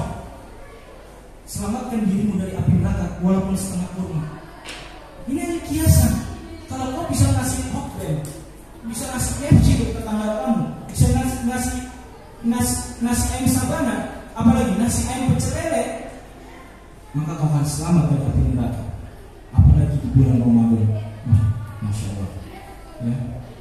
Selamatkan dirimu dari api neraka walaupun setengah kurma. Ini hanya kiasan. Kalau kau bisa ngasih hotben, bisa ngasih K F C ke tetangga kamu, bisa ngasih ngasih nasi, nasi ayam sabana, apalagi nasi ayam pecel lele, maka kau akan selamat dari api neraka. Apalagi di bulan Ramadan. Nah, masya Allah. Ya.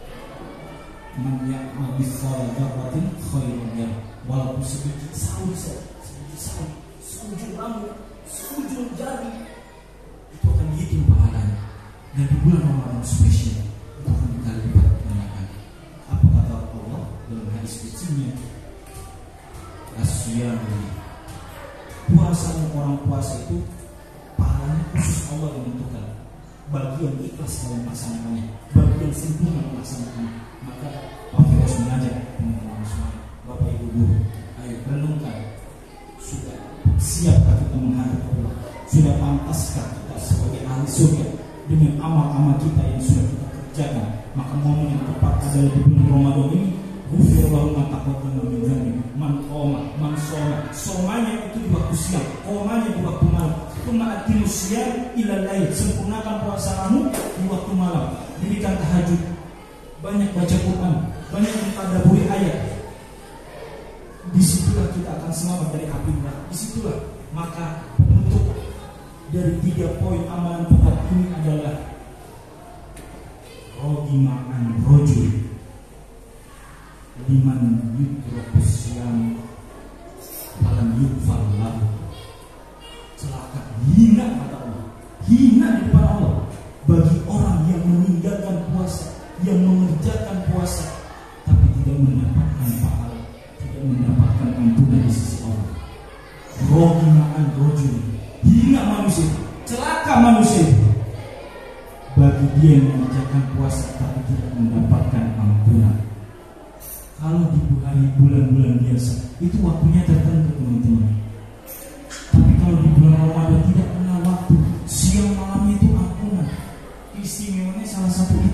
Man ya'mal mithqala dzarratin khairan yarah. Walaupun sedikit sawi saja, sedikit sawi, seujung rambut, seujung jari, itu akan dihitung pahalanya. Dan di bulan Ramadan spesial itu akan dikali lipat gandakan. Apa kata Allah dalam hadis kutsinya? Asyam, puasanya orang puasa itu pahalanya khusus Allah yang menentukan. Bagi yang ikhlas dalam melaksanakannya, bagi yang sempurna melaksanakannya. Maka Pak Firdaus mengajak teman-teman semua, Bapak Ibu Guru, ayo renungkan, sudah siapkah kita menghadap Allah? Sudah pantaskah kita sebagai ahli surga dengan amal-amal kita yang sudah kita kerjakan. Maka momen yang tepat adalah di bulan Ramadan ini. Ghufirallahu ma taqaddama min dzambi man qoma man shoma. Somanya itu di waktu siang, qomanya di waktu malam. Tsumma atimu siyam ila lail. Sempurnakan puasamu di waktu malam. Dirikan tahajud, banyak baca Quran, banyak mentadabburi ayat. Disitulah kita akan selamat dari api neraka. Disitulah maka penutup dari tiga poin amalan pokok ini adalah rogimaan rojul liman yudrakus yang malam yukfar lahu. Celaka, hina kata Allah, hina di depan Allah bagi orang yang meninggalkan puasa, yang mengerjakan puasa tapi tidak mendapatkan pahala, tidak mendapatkan ampunan di sisi Allah. Rogimaan rojul, hina manusia, celaka manusia bagi dia yang mengerjakan puasa tapi tidak mendapatkan ampunan. Kalau di hari bulan-bulan biasa itu waktunya tertentu teman-teman. Tapi kalau di bulan Ramadan tidak kenal waktu, siang malamnya itu ampunan. Istimewanya salah satu itu.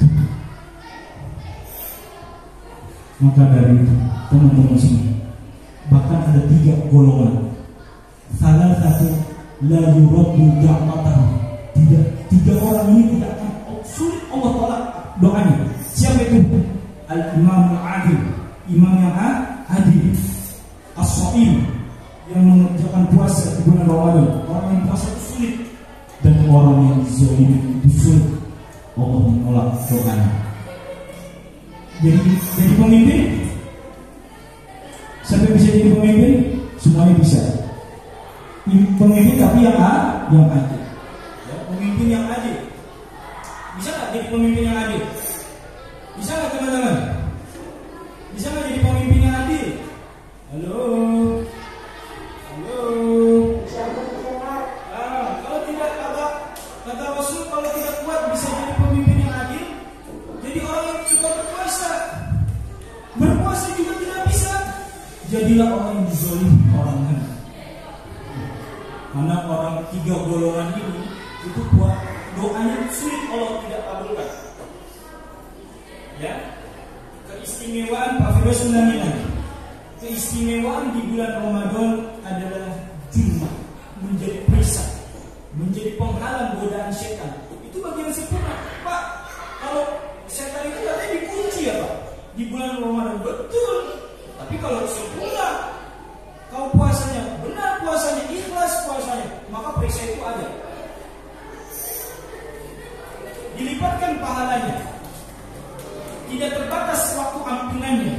Maka dari itu teman-teman semua, bahkan ada tiga golongan. Salah satu la yuraddu da'watahu. Tidak, tiga orang ini tidak akan sulit Allah tolak doanya. Siapa itu? Al-Imam Al-Adil, imam yang adil, as-shaim, yang mengerjakan puasa di bulan Ramadan. Orang yang puasa itu sulit, dan orang yang zalim itu sulit Allah menolak doanya. Jadi jadi pemimpin, siapa bisa jadi pemimpin? Semuanya bisa. Pemimpin tapi yang a, yang adil. Ya, pemimpin yang adil. Bisa nggak jadi pemimpin yang adil? Bisa nggak teman-teman? Bisa nggak jadi pemimpin yang adil? Halo, halo. Ah, kalau tidak kata kata Rasul, kalau tidak kuat bisa jadi pemimpin yang adil. Jadi orang yang suka berpuasa, berpuasa juga tidak bisa. Jadilah orang yang dizalimi orang lain. Karena orang tiga golongan ini itu buat doanya sulit Allah tidak kabulkan. Ya, keistimewaan Pak Firdaus menanyakan, keistimewaan di bulan Ramadan adalah jumlah, menjadi perisai, menjadi penghalang godaan setan. Itu bagian sempurna, Pak. Kalau setan itu katanya dikunci ya Pak di bulan Ramadan, betul. Tapi kalau sempurna, kau puasanya benar, puasanya ikhlas, puasanya, maka perisai itu ada. Dilipatkan pahalanya, tidak terbatas waktu ampunannya.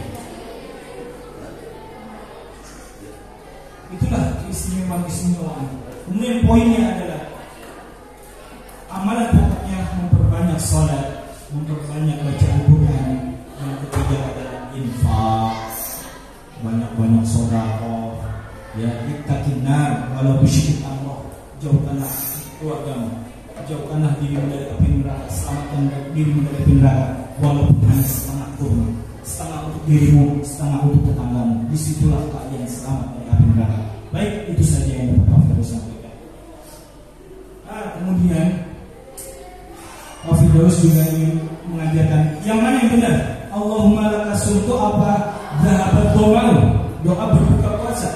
Itulah keistimewaan-keistimewaan. Kemudian poinnya adalah amalan pokoknya memperbanyak sholat, memperbanyak baca Al-Quran. Yang ketiga adalah infak, banyak-banyak sedekah. Ya, ittaqinnar walau bisyikil tamrah. Jauhkanlah keluargamu, jauhkanlah dirimu dari api neraka, selamatkan dirimu dari api neraka, walaupun hanya setengah kurma, setengah untuk dirimu, setengah untuk tetanggamu. Disitulah kalian selamat dari api neraka. Baik, itu saja yang dapat Pak Firdaus sampaikan. Ah, kemudian Pak Firdaus juga ingin mengajarkan yang mana yang benar. Allahumma lakas sultu apa dhahabat doma'u, doa berbuka puasa.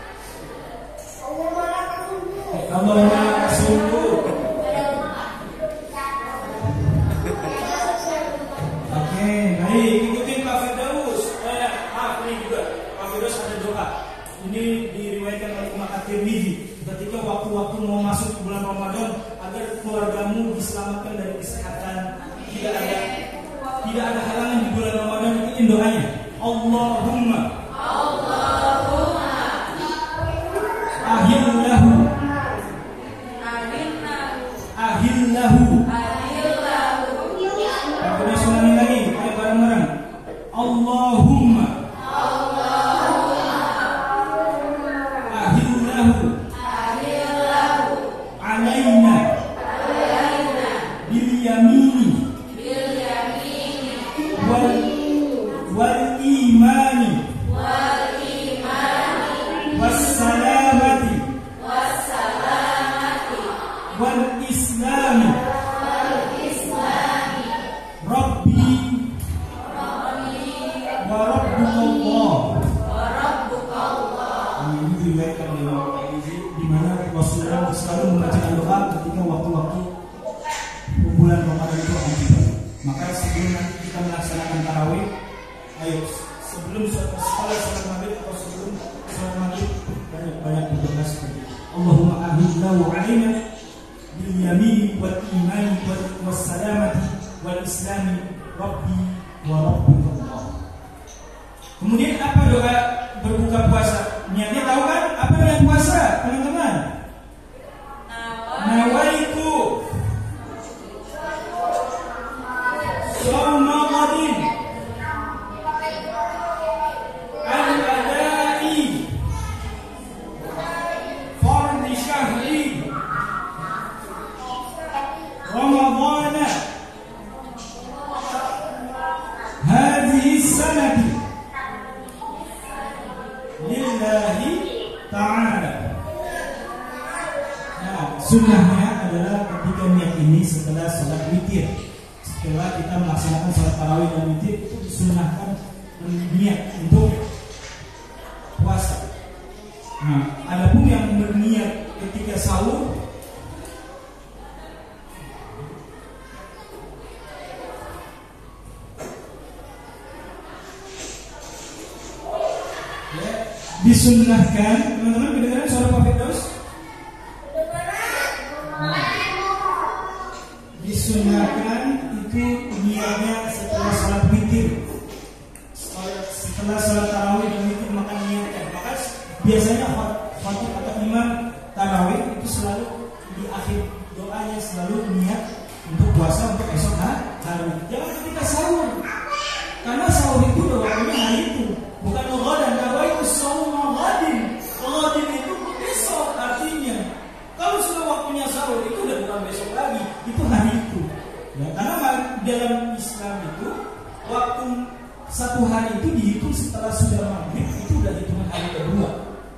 Allahumma lakas sultu. Oke, baik, ikutin Pak Firdaus. Eh, ah, ini juga Pak Firdaus ada doa. Ini diriwayatkan oleh Imam At-Tirmidzi ketika waktu-waktu mau masuk bulan Ramadan agar keluargamu diselamatkan dari kesehatan, tidak ada tidak ada halangan di bulan Ramadan. Ikutin doanya. Allahumma Allahumma ahillahu ahillahu ahillahu. Pak Firdaus ulangi lagi, ayo bareng-bareng. Allahumma alaina bil yamini wal wal imani was salamati wal islami wa rabbukallah. Wa rabbukallah. Ini diriwayatkan oleh Imam Tirmidzi di mana Rasulullah selalu membacakan doa ketika waktu-waktu bulan Ramadan itu akan tiba. Maka sebelum nanti kita melaksanakan tarawih, ayo sebelum setelah sholat maghrib atau sebelum sholat maghrib banyak-banyak berdoa seperti Allahumma ahidna wa alaina bil yamin wal imani wal salamati wal islami rabbi wa rabbukallah. Kemudian apa doa berbuka puasa? Niatnya tahu kan? Apa niat puasa, teman-teman? Nawaitu shauma qadin al-adai fardhi syahri Ramadana hadhihi sanati lillahi ta'ala. Nah, sunnahnya adalah ketika niat ini setelah sholat witir, setelah kita melaksanakan sholat tarawih dan witir, itu disunnahkan niat untuk puasa. Nah, adapun yang berniat ketika sahur, ya, disunnahkan, teman-teman kedengaran suara Pak Firdaus? Disunnahkan itu niatnya setelah sholat witir, setelah sholat tarawih dan witir maka niatkan. Maka biasanya khatib atau imam tarawih itu selalu di akhir doanya selalu niat untuk puasa untuk esok hari. Jangan ketika sahur, karena sahur itu doanya hari itu, bukan ghadan. Tarawih itu shauma ghadin. Ghadin itu besok artinya. Kalau sudah waktunya sahur itu udah bukan besok lagi, itu hari itu. Ya, karena dalam Islam itu waktu satu hari itu dihitung setelah sudah maghrib, itu udah hitungan hari kedua.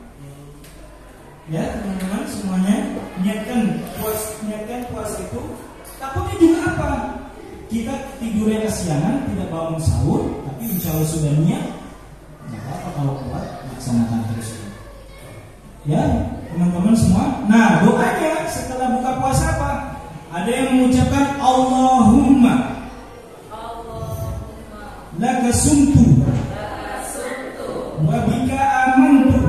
Ya teman-teman semuanya, niatkan puasa, niatkan puasa itu. Takutnya juga apa? Kita tidurnya kesiangan, tidak bangun sahur, tapi insya Allah sudah niat. Nggak apa-apa kalau kuat, laksanakan terus. Ya teman-teman semua. Nah doanya setelah buka puasa apa? Ada yang mengucapkan Allahumma laka sumtu wa bika amantu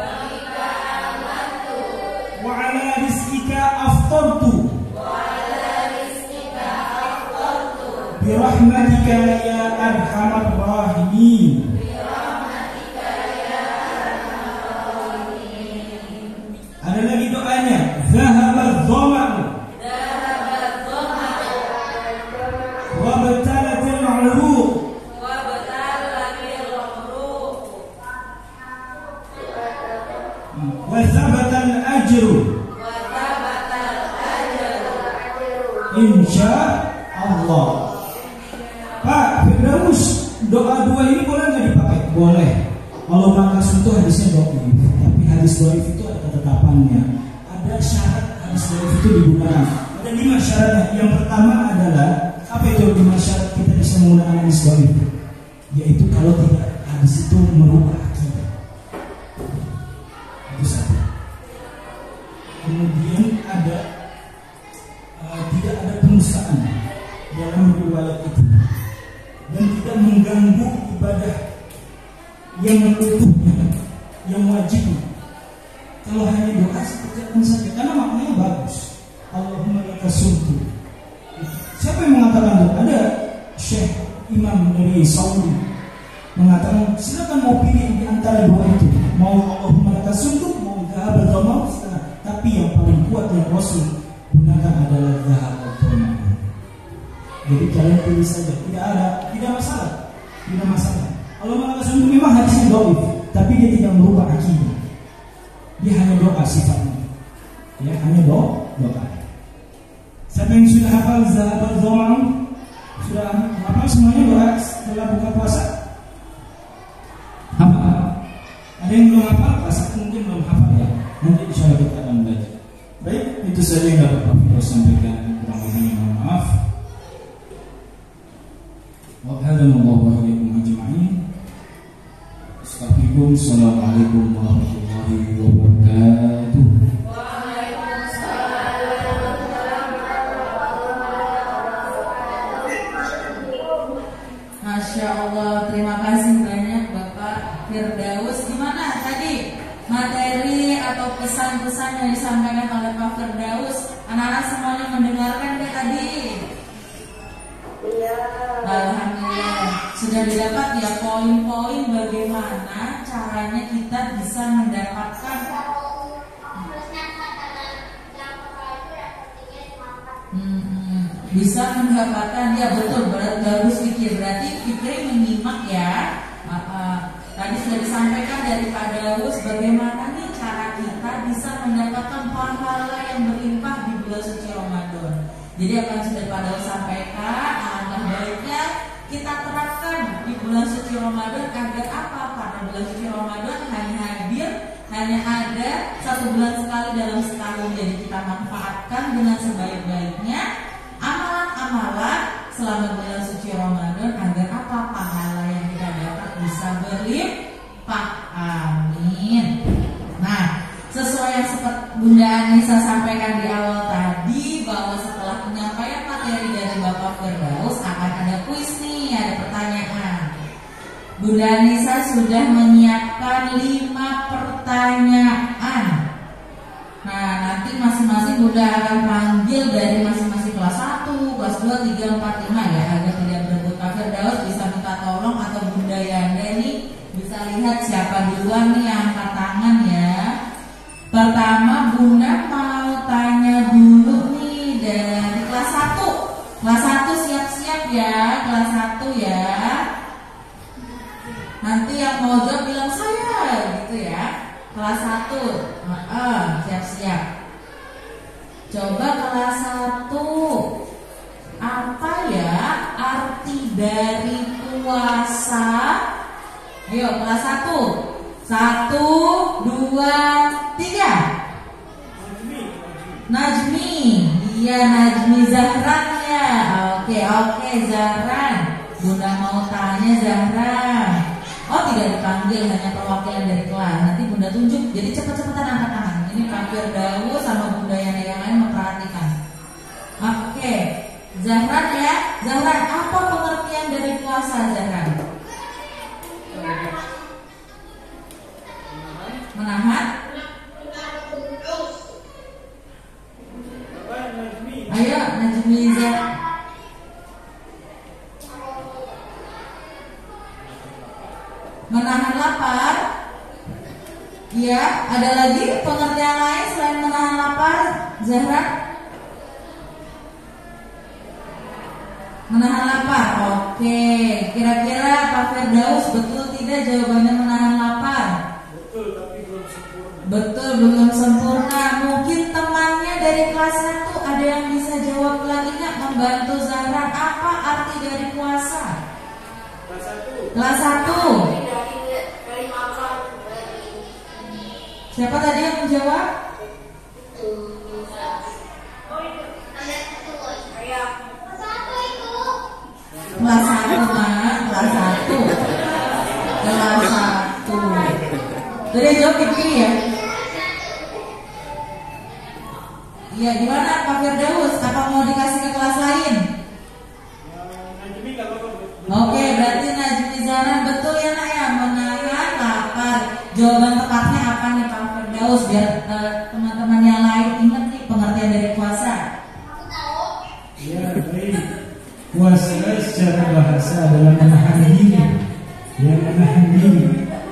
wa ala rizqika aftartu bi rahmatika ya arhamar rahimin. Ada lagi doanya, zahabat dhama'u wa batalatil 'uruq wa thabatal ajru insya Allah. Pak Firdaus, doa dua ini boleh nggak dipakai? Boleh. Kalau maka itu hadisnya doa, tapi hadis doa itu ada ketetapannya. Ada syarat hadis doa itu digunakan. Ada lima syaratnya. Yang pertama adalah apa itu lima syarat kita bisa menggunakan hadis doa itu? Yaitu kalau tidak hadis itu merubah akidah. Itu satu. Kemudian ada uh, tidak ada penistaan dalam riwayat itu dan tidak mengganggu ibadah yang utuhnya, yang wajibnya. Kalau hanya doa seperti saja, karena maknanya bagus. Allahumma laka sumtu. Siapa yang mengatakan itu? Ada Syekh Imam dari Saudi mengatakan silakan mau pilih di antara dua itu, mau Allahumma laka sumtu, mau zahabal dhama'u. Tapi yang paling kuat yang Rasul gunakan adalah zahabal dhama'u. Jadi kalian pilih saja, tidak ada, tidak masalah, tidak masalah. Allahumma laka sumtu memang hadisnya dhaif, tapi dia tidak merubah akidah. Dia hanya doa sifatnya. Ya, hanya doa, doa. Siapa yang sudah hafal zahabal dhama'u? Sudah hafal semuanya doa setelah buka puasa? Hafal. Ada yang belum hafal? Puasa mungkin belum hafal ya. Nanti insya Allah kita akan belajar. Baik, itu saja yang dapat Pak sampaikan. Kurang lebihnya mohon maaf. Wa hadana Allahu wa iyyakum ajma'in. Assalamualaikum Assalamualaikum warahmatullahi wabarakatuh. Masya Allah, terima kasih banyak Bapak Firdaus. Gimana tadi materi atau pesan-pesan yang disampaikan oleh Pak Firdaus? Anak-anak semuanya mendengarkan nggak tadi? Iya. Alhamdulillah. Sudah didapat ya poin-poin bagaimana caranya kita bisa mendapatkan hmm, bisa mendapatkan ya betul, bagus Fikri. Berarti Fikri menyimak ya. Uh, uh, tadi sudah disampaikan dari Pak Daus bagaimana nih cara kita bisa mendapatkan pahala yang berlimpah di bulan suci Ramadan. Jadi apa yang sudah Pak Daus sampaikan, alangkah baiknya kita terapkan di bulan suci Ramadan agar apa? Karena bulan suci Ramadan hanya hadir, hanya ada satu bulan sekali dalam setahun. Jadi kita manfaatkan dengan sebaik-baiknya amalan-amalan selama bulan suci Ramadan agar apa? Pahala yang kita dapat bisa berlimpah. Amin. Nah, sesuai yang seperti Bunda Anissa sampaikan di awal tadi, bahwa setelah penyampaian materi dari Bapak Firdaus akan ada kuis nih, ada pertanyaan. Bunda Anissa sudah menyiapkan lima pertanyaan. Nah, nanti masing-masing Bunda akan panggil dari masing-masing kelas satu, kelas dua, tiga, empat, lima ya, agar tidak berebut. Pak Firdaus bisa minta tolong atau Bunda Yanda nih bisa lihat siapa duluan nih yang angkat tangan ya. Pertama Bunda mau tanya dulu nih dari kelas satu. Kelas satu siap-siap ya, kelas satu ya. Nanti yang mau jawab bilang saya gitu ya. Kelas satu, uh, siap-siap. Coba kelas satu, apa ya arti dari puasa? Ayo kelas satu, satu, dua, tiga. Najmi, iya Najmi Zahran ya. Oke oke Zahran, Bunda mau tanya Zahran. Oh tidak dipanggil, hanya perwakilan dari kelas. Nanti Bunda tunjuk, jadi cepat-cepatan angkat tangan. Ini Pak Firdaus sama Bunda yang yang lain memperhatikan. Oke, Zahran ya. Zahran, apa pengertian dari puasa Zahran? Menahan. Ayo Najmi Zahran. Menahan lapar. Ya, ada lagi pengertian lain selain menahan lapar, Zahra? Menahan lapar. Oke, kira-kira Pak Firdaus betul tidak jawabannya menahan lapar? Betul, tapi belum sempurna. Betul, belum sempurna. Mungkin temannya dari kelas satu ada yang bisa jawab lagi nggak, membantu Zahra? Apa arti dari puasa? Kelas satu. Kelas satu. Siapa tadi yang menjawab? Kelas satu, Mak. Kelas satu. Kelas satu. Jadi jawab Fikri ya? Iya, gimana Pak Firdaus? Apa mau dikasih ke kelas lain? Oke, berarti Najmi Zahran betul ya nak ya, menahan lapar. Jawaban tepatnya apa nih Pak Firdaus? Biar uh, teman-teman yang lain ingat nih pengertian dari puasa. Ya, baik. Puasa secara bahasa adalah menahan diri. Ya, menahan diri.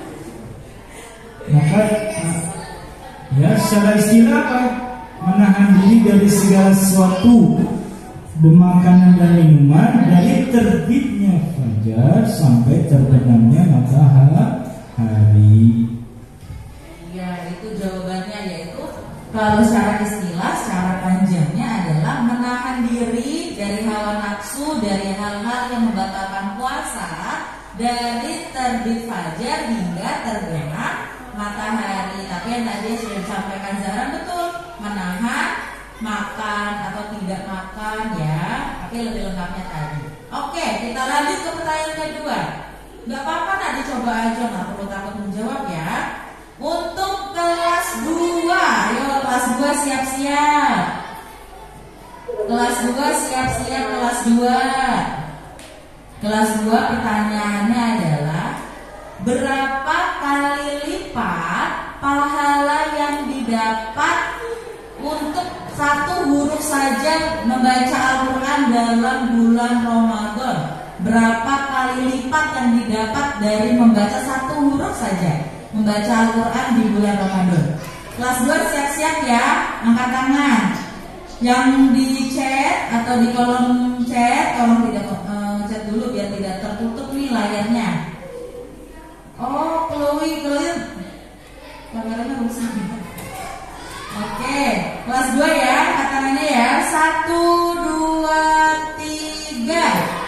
Maka ya secara istilah apa? Menahan diri dari segala sesuatu, makanan dan minuman, dari terbitnya fajar sampai terbenamnya matahari. Ya, itu jawabannya, yaitu kalau secara istilah, secara panjangnya adalah menahan diri dari hawa nafsu, dari hal-hal yang membatalkan puasa, dari terbit fajar hingga terbenam matahari. Tapi yang tadi sudah disampaikan Zahra betul, menahan makan atau tidak makan ya. Tapi lebih lengkapnya tadi. Oke, kita lanjut ke pertanyaan kedua. Gak apa-apa, tadi coba aja, nggak perlu takut menjawab ya. Untuk kelas dua, ayo kelas dua siap-siap. Kelas dua siap-siap, kelas dua. Kelas dua pertanyaannya adalah berapa kali lipat pahala yang didapat untuk satu huruf saja membaca Al-Quran dalam bulan Ramadan? Berapa kali lipat yang didapat dari membaca satu huruf saja membaca Al-Quran di bulan Ramadan? Kelas dua siap-siap ya, angkat tangan. Yang di chat atau di kolom chat, tolong tidak uh, chat dulu biar tidak tertutup nih layarnya. Oh, Chloe, Chloe kameranya rusak. Oke, kelas dua ya, angkat tangannya ya. Satu, dua, tiga.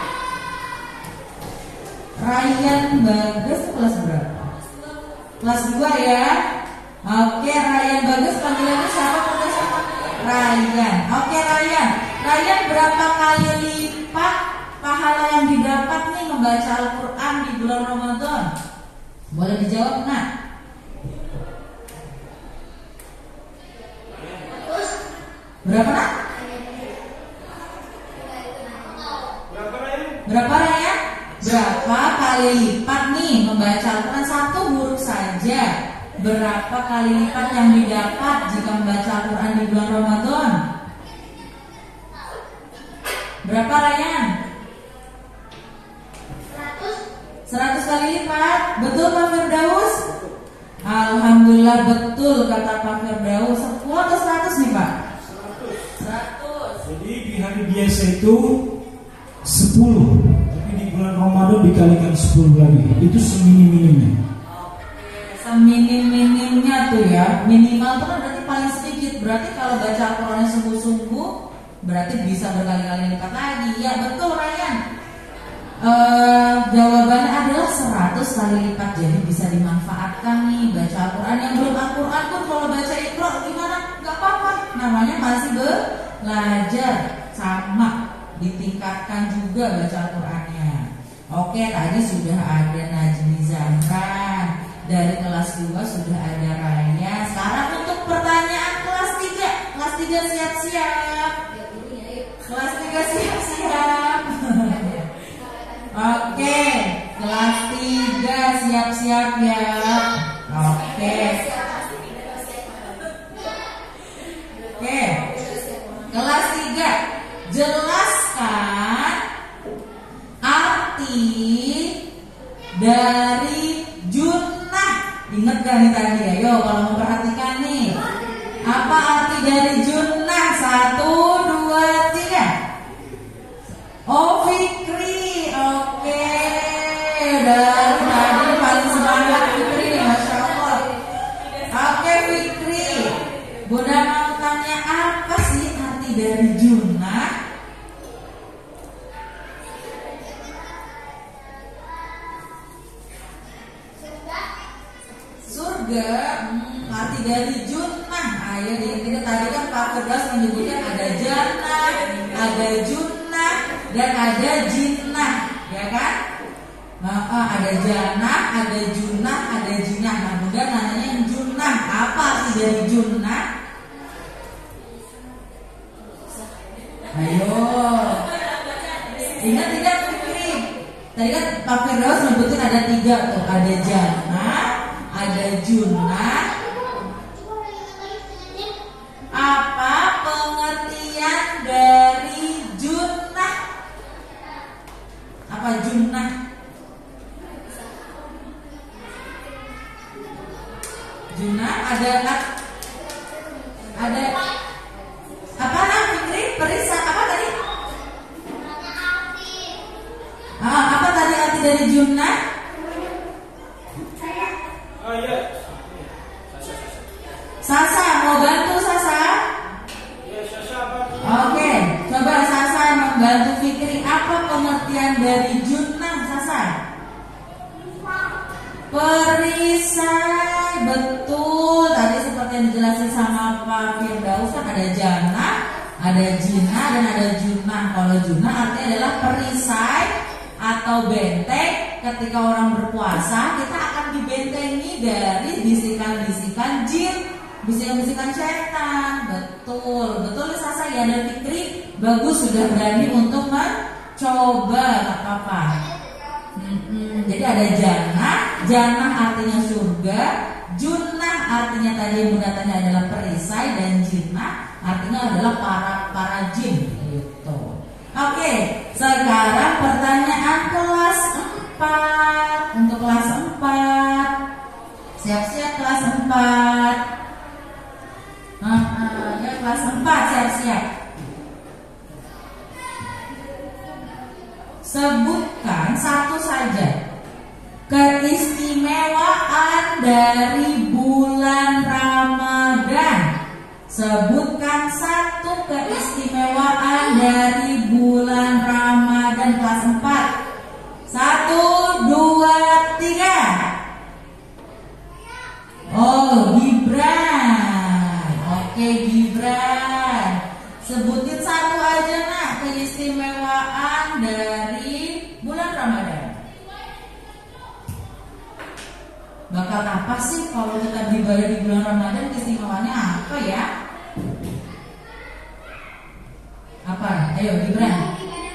Ryan Bagus kelas berapa? Kelas dua ya. Oke, Ryan Bagus panggilannya siapa? Panggilan siapa? Ryan. Oke, Ryan. Ryan berapa kali lipat pahala yang didapat nih membaca Al-Quran di bulan Ramadan? Boleh dijawab, nak? Berapa, nak? Berapa, Ryan? Berapa kali lipat nih membaca Al-Quran satu huruf saja? Berapa kali lipat yang didapat jika membaca Al-Quran di bulan Ramadan? Berapa, Ryan? seratus kali lipat. Betul Pak Firdaus? Alhamdulillah betul kata Pak Firdaus. sepuluh atau seratus nih Pak? seratus. Jadi di hari biasa itu sepuluh, tapi di bulan Ramadan dikalikan sepuluh lagi. Itu seminim-minimnya. Seminim-minimnya tuh ya. Minimal tuh kan berarti paling sedikit. Berarti kalau baca Al-Qurannya sungguh-sungguh berarti bisa berkali-kali lipat lagi. Ya betul Ryan. Uh, jawabannya adalah seratus kali lipat. Jadi bisa dimanfaatkan nih baca Al-Quran. Yang belum Al-Quran pun kalau baca Iqra gimana? Gak apa-apa, namanya masih belajar. Sama, ditingkatkan juga baca Al-Qurannya. Oke, tadi sudah ada Najmi Zamran. Dari kelas dua sudah ada Raya. Sekarang untuk pertanyaan kelas tiga. Kelas tiga siap-siap. Kelas tiga siap-siap. Oke, kelas tiga siap-siap ya. Oke. Oke. Kelas tiga, jelaskan arti dari junnah. Ingat gak nih tadi ya? Yo, kalau mau perhatikan nih. Apa arti dari junnah? Satu, dua, tiga. Oh, Fikri. Oke, dari tadi paling semangat Fikri nih, Masya Allah. Oke Fikri, Bunda mau tanya apa sih arti dari junnah? Surga. Hmm, arti dari junnah. Ayo diingat, tadi kan Pak Firdaus menyebutkan ada jannah, ada junnah, dan ada jinnah, ya kan? Nah, ada jannah, ada junnah, ada jinnah. Nah, Bunda namanya yang junnah. Apa arti dari junnah? Ayo, ingat tidak Fikri? Tadi kan Pak Firdaus menyebutkan ada tiga tuh, ada jannah, ada junnah. Apa pengertian dari junnah? Apa junnah? Junnah ada ada apa nah Fikri? Perisa apa tadi? Ah, apa tadi arti dari junnah? Oh iya. Sasa mau bantu Sasa? Ya, Sasa apa? Oke, coba Sasa membantu Fikri. Apa pengertian dari junnah Sasa? Perisai, betul. Tadi seperti yang dijelasin sama Pak Firdaus kan ada jannah, ada jinnah, dan ada junnah. Kalau junnah artinya adalah perisai atau benteng ketika orang berpuasa kita akan dibentengi dari bisikan-bisikan jin, bisikan-bisikan setan. Betul, betul Sasa ya dan Fikri. Bagus, sudah berani untuk mencoba, tak apa-apa. Hmm, jadi ada jannah, jannah artinya surga, junnah artinya tadi yang Bunda tanya adalah perisai, dan jinnah artinya adalah para para jin. Gitu. Oke, sekarang pertanyaan kelas empat. Untuk kelas empat, siap-siap kelas empat. Nah, uh, ya kelas empat siap-siap. Sebutkan satu saja keistimewaan dari bulan Ramadan. Sebutkan satu keistimewaan dari bulan Ramadan kelas empat. Satu, dua, tiga. Oh, Gibran. Oke, Gibran. Sebutin satu aja nak keistimewaan dari bulan Ramadan. Bakal apa sih kalau kita beribadah di bulan Ramadan? Keistimewaannya apa ya? Apa? Ayo Gibran.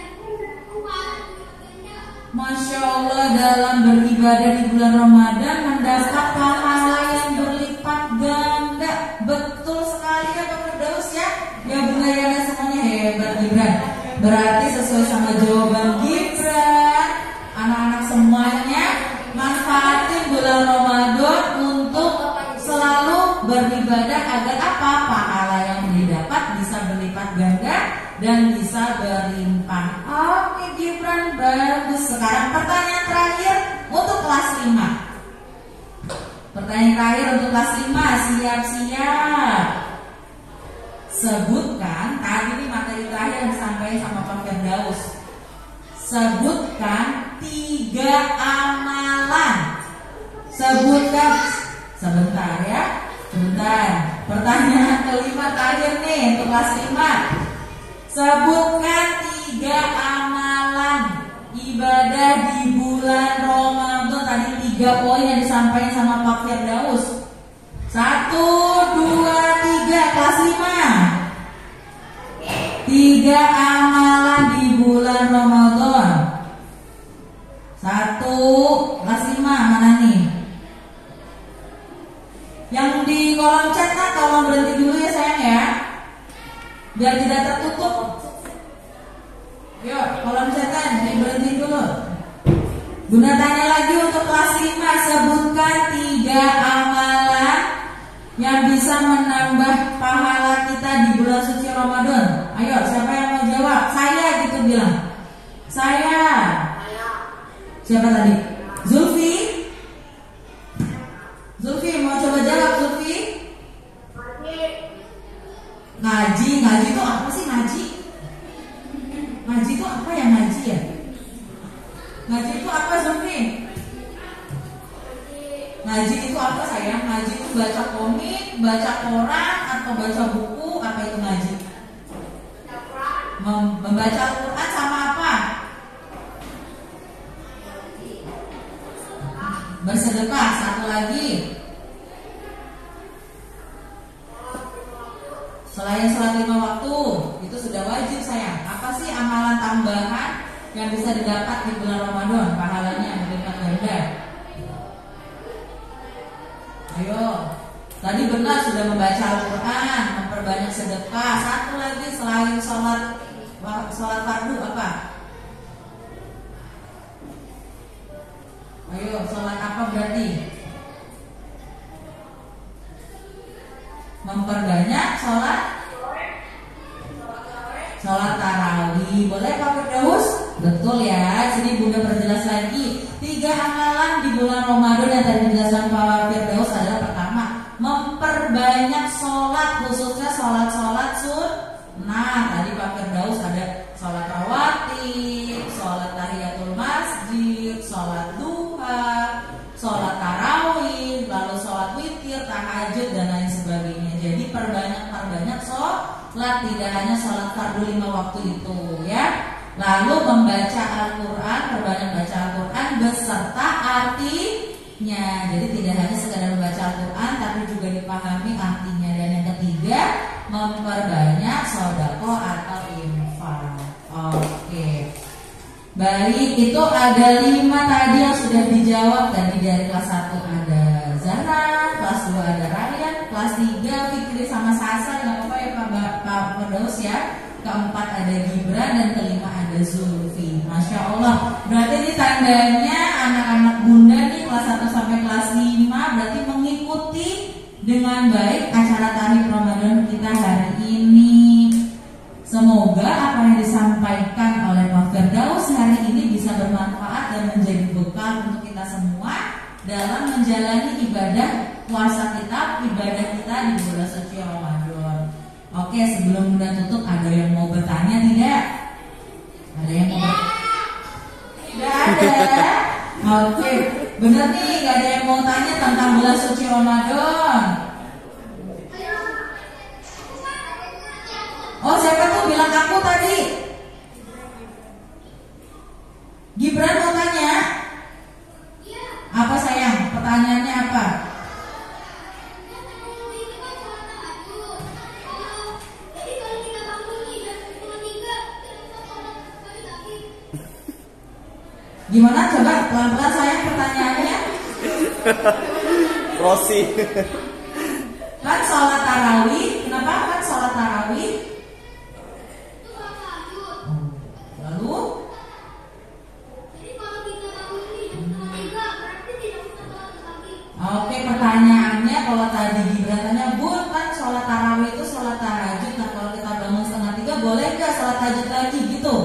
Masya Allah, dalam beribadah di bulan Ramadan mendapat pahala yang berlipat ganda. Betul sekali ya Pak Firdaus ya. Ya Bunda ya, semuanya hebat Gibran. Berarti sesuai sama jawaban Gibran, anak-anak semuanya manfaatin bulan Ramadan untuk selalu beribadah agar apa? Pahala yang didapat bisa berlipat ganda dan bisa berlimpah. Oke Gibran, bagus. Sekarang pertanyaan terakhir untuk kelas lima. Pertanyaan terakhir untuk kelas lima, siap-siap. Sebutkan, tadi ini materi terakhir yang disampaikan sama Pak Firdaus. Sebutkan tiga amalan. Sebutkan, sebentar ya, sebentar. Pertanyaan kelima terakhir nih untuk kelas lima. Sebutkan tiga amalan ibadah di bulan Ramadan. Tadi tiga poin yang disampaikan sama Pak Firdaus. Satu, dua, tiga, kelas lima. Tiga amalan di bulan Ramadan. Satu, kelas lima, mana nih? Yang di kolom chat nak, tolong berhenti dulu ya sayang ya, biar tidak tertutup. Yuk, kolom chatan berhenti dulu. Bunda tanya lagi untuk kelas lima. Sebutkan tiga amalan yang bisa menambah pahala kita di bulan suci Ramadan. Ayo, siapa yang mau jawab? Saya gitu bilang. Saya. Siapa tadi? Zulfi? Zulfi mau coba jawab Zulfi? Ngaji, ngaji itu apa sih ngaji? Ngaji itu apa ya ngaji ya? Ngaji itu apa Zulfi? Ngaji itu apa sayang? Ngaji itu baca komik, baca koran, atau baca buku? Apa itu ngaji? Mem- Membaca Al-Quran sama apa? Bersedekah. Satu lagi. Selain sholat lima waktu, itu sudah wajib sayang. Apa sih amalan tambahan yang bisa didapat di bulan Ramadan? Pahalanya berlipat ganda. Ayo, tadi benar sudah membaca Al-Quran, memperbanyak sedekah. Satu lagi selain sholat sholat fardu apa? Ayo, sholat apa berarti? Memperbanyak sholat sholat tarawih. Boleh Pak Firdaus? Betul ya. Sini Bunda perjelas lagi. Tiga amalan di bulan Ramadan yang tadi dijelaskan Pak Firdaus adalah pertama, memperbanyak sholat, khususnya sholat-sholat sunnah. Tadi Pak Firdaus ada sholat rawatib, sholat tahiyatul masjid, sholat duha, sholat tarawih, lalu sholat witir, tahajud dan lain sebagainya. Jadi perbanyak-perbanyak sholat, tidak hanya sholat fardu lima waktu itu ya. Lalu membaca Al-Quran, perbanyak baca Al-Quran Al-Quran beserta artinya. Jadi tidak hanya sekadar membaca Al-Quran, tapi juga dipahami artinya. Dan yang ketiga, memperbanyak sedekah atau infak. Oke. Baik, itu ada lima tadi yang sudah dijawab. Tadi dari kelas satu ada Zahra, kelas dua ada Ryan, kelas tiga Fikri sama Sasa. Nggak apa-apa ya Pak, Pak Firdaus ya. Keempat ada Gibran dan kelima ada Zulfi. Masya Allah. Berarti ini tandanya anak-anak bunda nih kelas satu sampai kelas lima berarti mengikuti dengan baik acara Tahlil Ramadan kita hari ini. Semoga apa yang disampaikan oleh Pak Firdaus hari ini bisa bermanfaat dan menjadi bekal untuk kita semua dalam menjalani ibadah puasa kita, ibadah kita di bulan suci Ramadan. Oke, sebelum Bunda tutup, ada yang mau bertanya tidak? Ada yang mau bertanya? Tidak ada. Oke, benar nih, gak ada yang mau tanya tentang bulan suci Ramadan. Oh, siapa tuh bilang aku tadi? Gibran mau tanya? Apa sayang? Pertanyaannya apa? Gimana coba pelan-pelan sayang pertanyaannya? Rosi. Kan sholat tarawih, kenapa kan sholat tarawih? Lalu? Oke, pertanyaannya kalau tadi Gibran tanya, Bun, kan sholat tarawih itu sholat tahajud. Nah kalau kita bangun setengah tiga, boleh nggak sholat tahajud lagi gitu?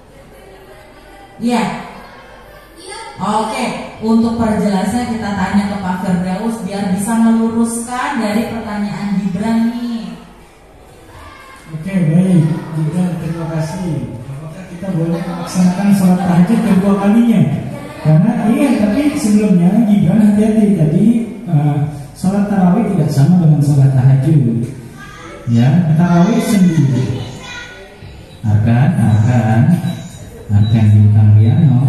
Iya. Oke, untuk perjelasan kita tanya ke Pak Firdaus biar bisa meluruskan dari pertanyaan Gibran nih. Oke, baik Gibran, terima kasih. Apakah kita boleh melaksanakan sholat tahajud kedua kalinya? Karena iya, tapi sebelumnya Gibran hati-hati tadi uh, sholat tarawih tidak sama dengan sholat tahajud. Ya, tarawih sendiri. Arkan, arkan, arkan bintang piano.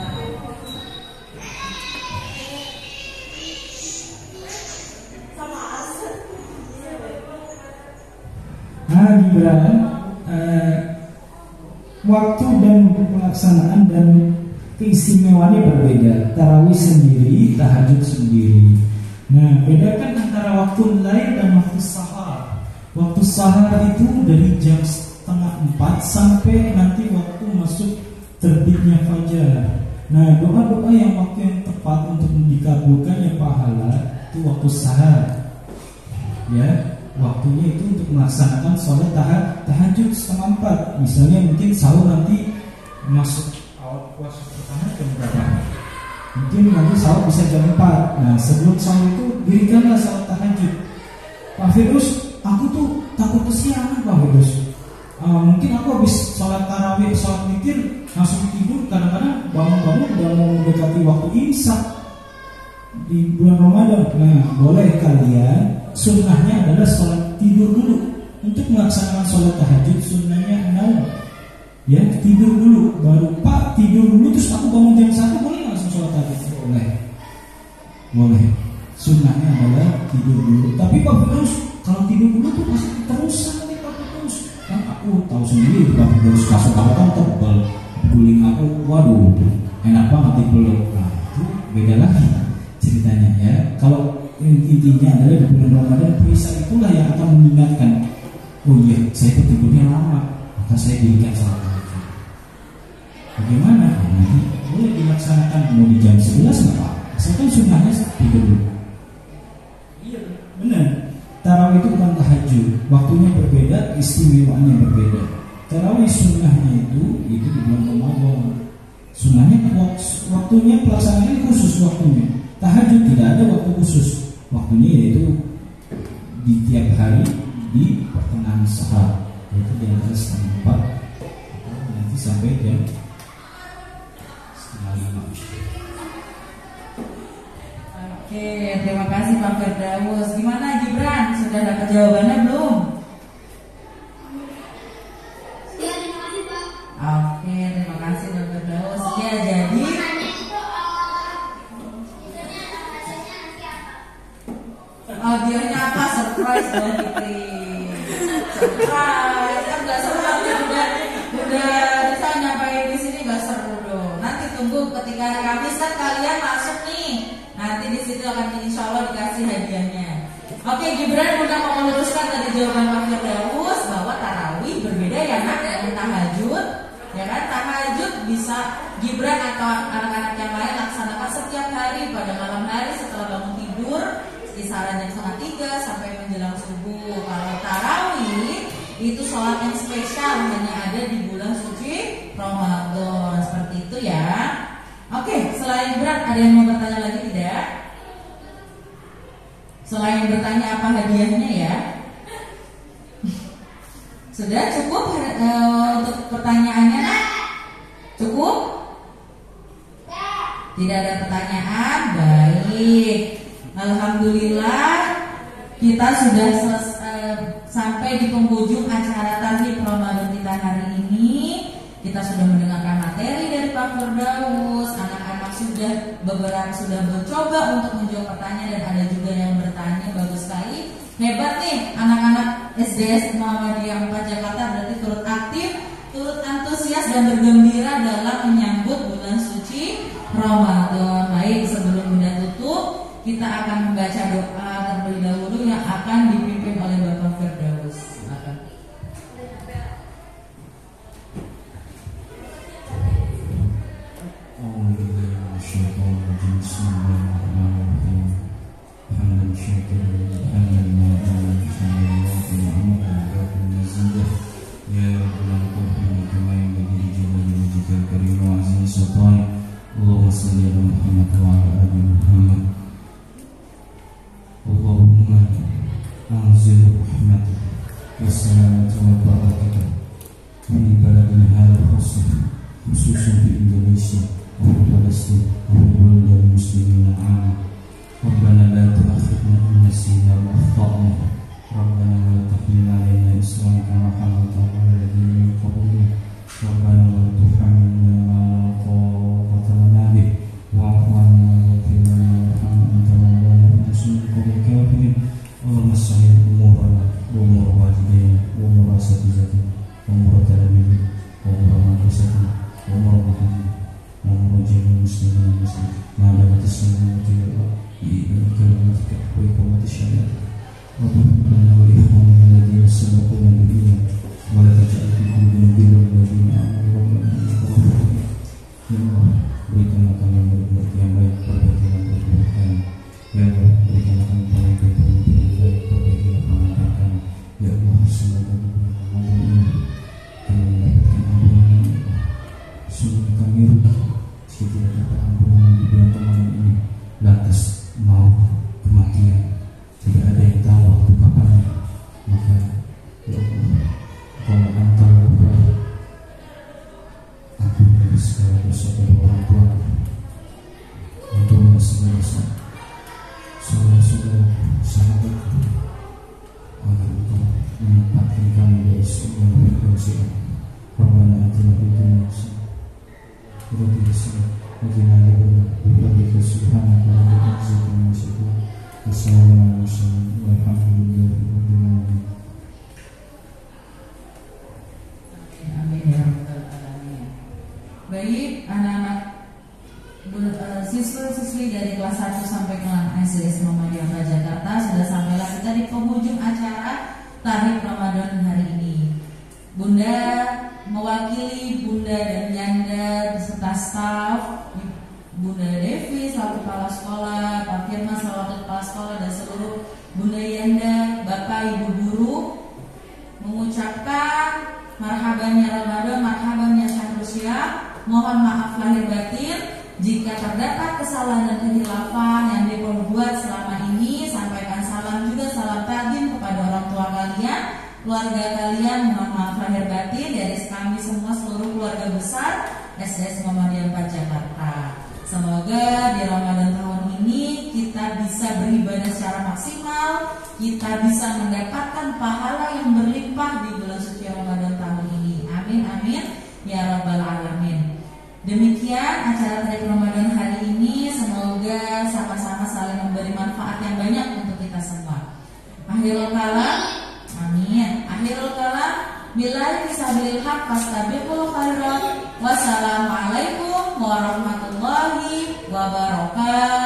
Nah, Gibran, eh, waktu dan pelaksanaan dan keistimewaannya berbeda. Tarawih sendiri, tahajud sendiri. Nah, bedakan antara waktu lain dan waktu sahar. Waktu sahar itu dari jam setengah empat sampai nanti waktu masuk terbitnya fajar. Nah, doa-doa yang waktu yang tepat untuk dikabulkannya pahala itu waktu sahar. Ya. Waktunya itu untuk melaksanakan sholat tahaj tahajud setengah empat. Misalnya mungkin sahur nanti masuk awal puasa pertama jam berapa? Mungkin nanti sahur bisa jam empat. Nah sebelum sahur itu dirikanlah sholat tahajud. Pak Firdaus, aku tuh takut kesiangan Pak Firdaus. Uh, mungkin aku habis sholat tarawih, sholat witir langsung tidur. Kadang-kadang bangun-bangun udah mau mendekati waktu imsak di bulan Ramadan. Nah boleh kalian, sunnahnya adalah sholat tidur dulu. Untuk melaksanakan sholat tahajud sunnahnya naum. Ya tidur dulu, baru Pak tidur dulu terus aku bangun jam satu boleh langsung sholat tahajud? Boleh, boleh. Sunnahnya adalah tidur dulu. Tapi Pak Firdaus kalau tidur dulu tuh pasti terusan nih Pak Firdaus. Kan aku tahu sendiri Pak Firdaus kasur aku kan tebal, guling aku, waduh enak banget dipeluk. Nah itu beda lagi ceritanya ya. Kalau intinya adalah di bulan Ramadan puasa itulah yang akan mengingatkan, oh iya saya tidurnya lama, maka saya dirikan sholat tahajud. Bagaimana? Nah, nanti boleh dilaksanakan mau di jam sebelas nggak Pak? Asalkan sunnahnya tidur dulu. Iya benar. Tarawih itu bukan tahajud, waktunya berbeda, istimewaannya berbeda. Tarawih sunnahnya itu itu di bulan Ramadan. Sunnahnya waktunya pelaksanaannya khusus waktunya. Tahajud tidak ada waktu khusus. Waktunya yaitu di tiap hari di pertengahan sahar, yaitu di antara setengah empat nanti sampai jam setengah lima. Oke, terima kasih Pak Firdaus. Gimana Gibran? Sudah dapat jawabannya belum? Ya, terima kasih Pak. Oke, terima kasih Pak Firdaus. Ya, jadi hadiahnya apa? Surprise dong Fikri. Surprise. Kan nggak seru nanti udah udah bisa nyampein di sini nggak seru dong. Nanti tunggu ketika hari Kamis kan kalian masuk nih. Nanti di situ akan insya Allah dikasih hadiahnya. Oke, Gibran udah mau meluruskan dari jawaban Pak Firdaus bahwa tarawih berbeda ya nak dengan tahajud. Ya kan, tahajud bisa Gibran atau anak-anak yang lain laksanakan setiap hari pada malam hari setelah bangun tidur kisaran jam setengah tiga sampai menjelang subuh. Kalau tarawih itu sholat yang spesial hanya ada di bulan suci Ramadan. Seperti itu ya. Oke, selain Gibran ada yang mau bertanya lagi tidak? Selain bertanya apa hadiahnya ya? Sudah cukup uh, untuk pertanyaannya nak? Cukup? Tidak ada pertanyaan? Baik. Alhamdulillah kita sudah selesai, uh, sampai di penghujung acara Tahlil Ramadan kita hari ini. Kita sudah mendengarkan materi dari Pak Firdaus. Anak-anak sudah beberapa sudah mencoba untuk menjawab pertanyaan dan ada juga yang bertanya. Bagus sekali. Hebat nih anak-anak S D S Muhammadiyah empat Jakarta, berarti turut aktif, turut antusias dan bergembira dalam menyambut bulan suci Ramadan. Baik, sebelum Bunda tutup, kita akan membaca doa terlebih dahulu yang akan dipimpin oleh Bapak Firdaus. Silakan. Allahumma salli ala Muhammad wa ala ali Muhammad. Allahumma anzil rahmatak wa salamata wa barakatuh fi baladina hadha khususan khususan di Indonesia wa di Palestina wa di balad muslimin amin. Rabbana la tu'akhidhna in nasina wa akhtana. Rabbana la tahmil 'alaina isran kama hamaltahu 'ala alladhina min qablina. Rabbana la tuhammilna ma la taqata lana bih wa'fu 'anna waghfir lana warhamna anta mawlana fansurna 'alal kafirin. Allahumma sahhil umurana wa umur walidayna wa umur asatizatina wa umur talamidina wa umur madrasatina wa umur muhammadin wa umur jami'il muslimin wal muslimat ma damat as-samawati wal ardh bi kalimatihi wa iqamati syari'ati. Rabbana wa li ikhwanina alladhina sabaquna bil iman wa la taj'al fi qulubina ghillan lil ladzina amanu rabbana innaka ghafurur rahim. Ya Allah, berikanlah kami murid-murid yang baik, perbaikilah murid-murid kami. Ya Allah, berikanlah kami pemimpin-pemimpin yang baik, perbaikilah pemimpin kami. Ya Allah, semoga di bulan Ramadan ini kami mendapatkan ampunan. Ya Allah, semoga kami rugi jika tidak dapat ampunan di bulan Ramadan ini. Lantas mau kematian, tidak ada yang tahu waktu kapannya. Maka ya Allah, Kau mengantar kepada ampun dari segala dosa dari orang tua, ampun segala dosa saudara-saudara sahabat, agar Engkau menempatkan kami dari segala kedosa. Rabbana atina fid dunya hasanah wa fil akhirati وقنا عذاب النار بفضلك سبحانك رب العزة عما يصفون وسلام على المرسلين والحمد لله رب العالمين. Amin ya rabbal alamin. Baik, anak-anak uh, siswa-siswi dari kelas satu sampai kelas S D S Muhammadiyah empat Jakarta, sudah sampailah kita di penghujung acara Tahlil Ramadan hari ini. Bunda mewakili Bunda dan Yanda beserta staf, Bunda Devi selaku kepala sekolah, Pak Firman selaku kepala sekolah, dan seluruh Bunda Yanda, Bapak Ibu guru mengucapkan marhaban ya Ramadan, marhaban ya Syahrul Syam. Mohon maaf lahir batin jika terdapat kesalahan dan kehilafan yang diperbuat selama ini. Sampaikan salam juga, salam takdim kepada orang tua kalian, keluarga kalian. Mohon maaf lahir batin dari kami semua, seluruh keluarga besar S D S Muhammadiyah empat Jakarta. Semoga di Ramadan tahun ini kita bisa beribadah secara maksimal, kita bisa mendapatkan pahala yang berlimpah di bulan suci Ramadan tahun ini. Amin amin ya rabbal alamin. Demikian acara Tahlil Ramadan hari ini. Semoga sama-sama saling memberi manfaat yang banyak untuk kita semua. Akhirul kalam, amin. Akhirul kalam, billahi fisabilil haq fastabiqul khairat. Wassalamualaikum warahmatullahi wabarakatuh.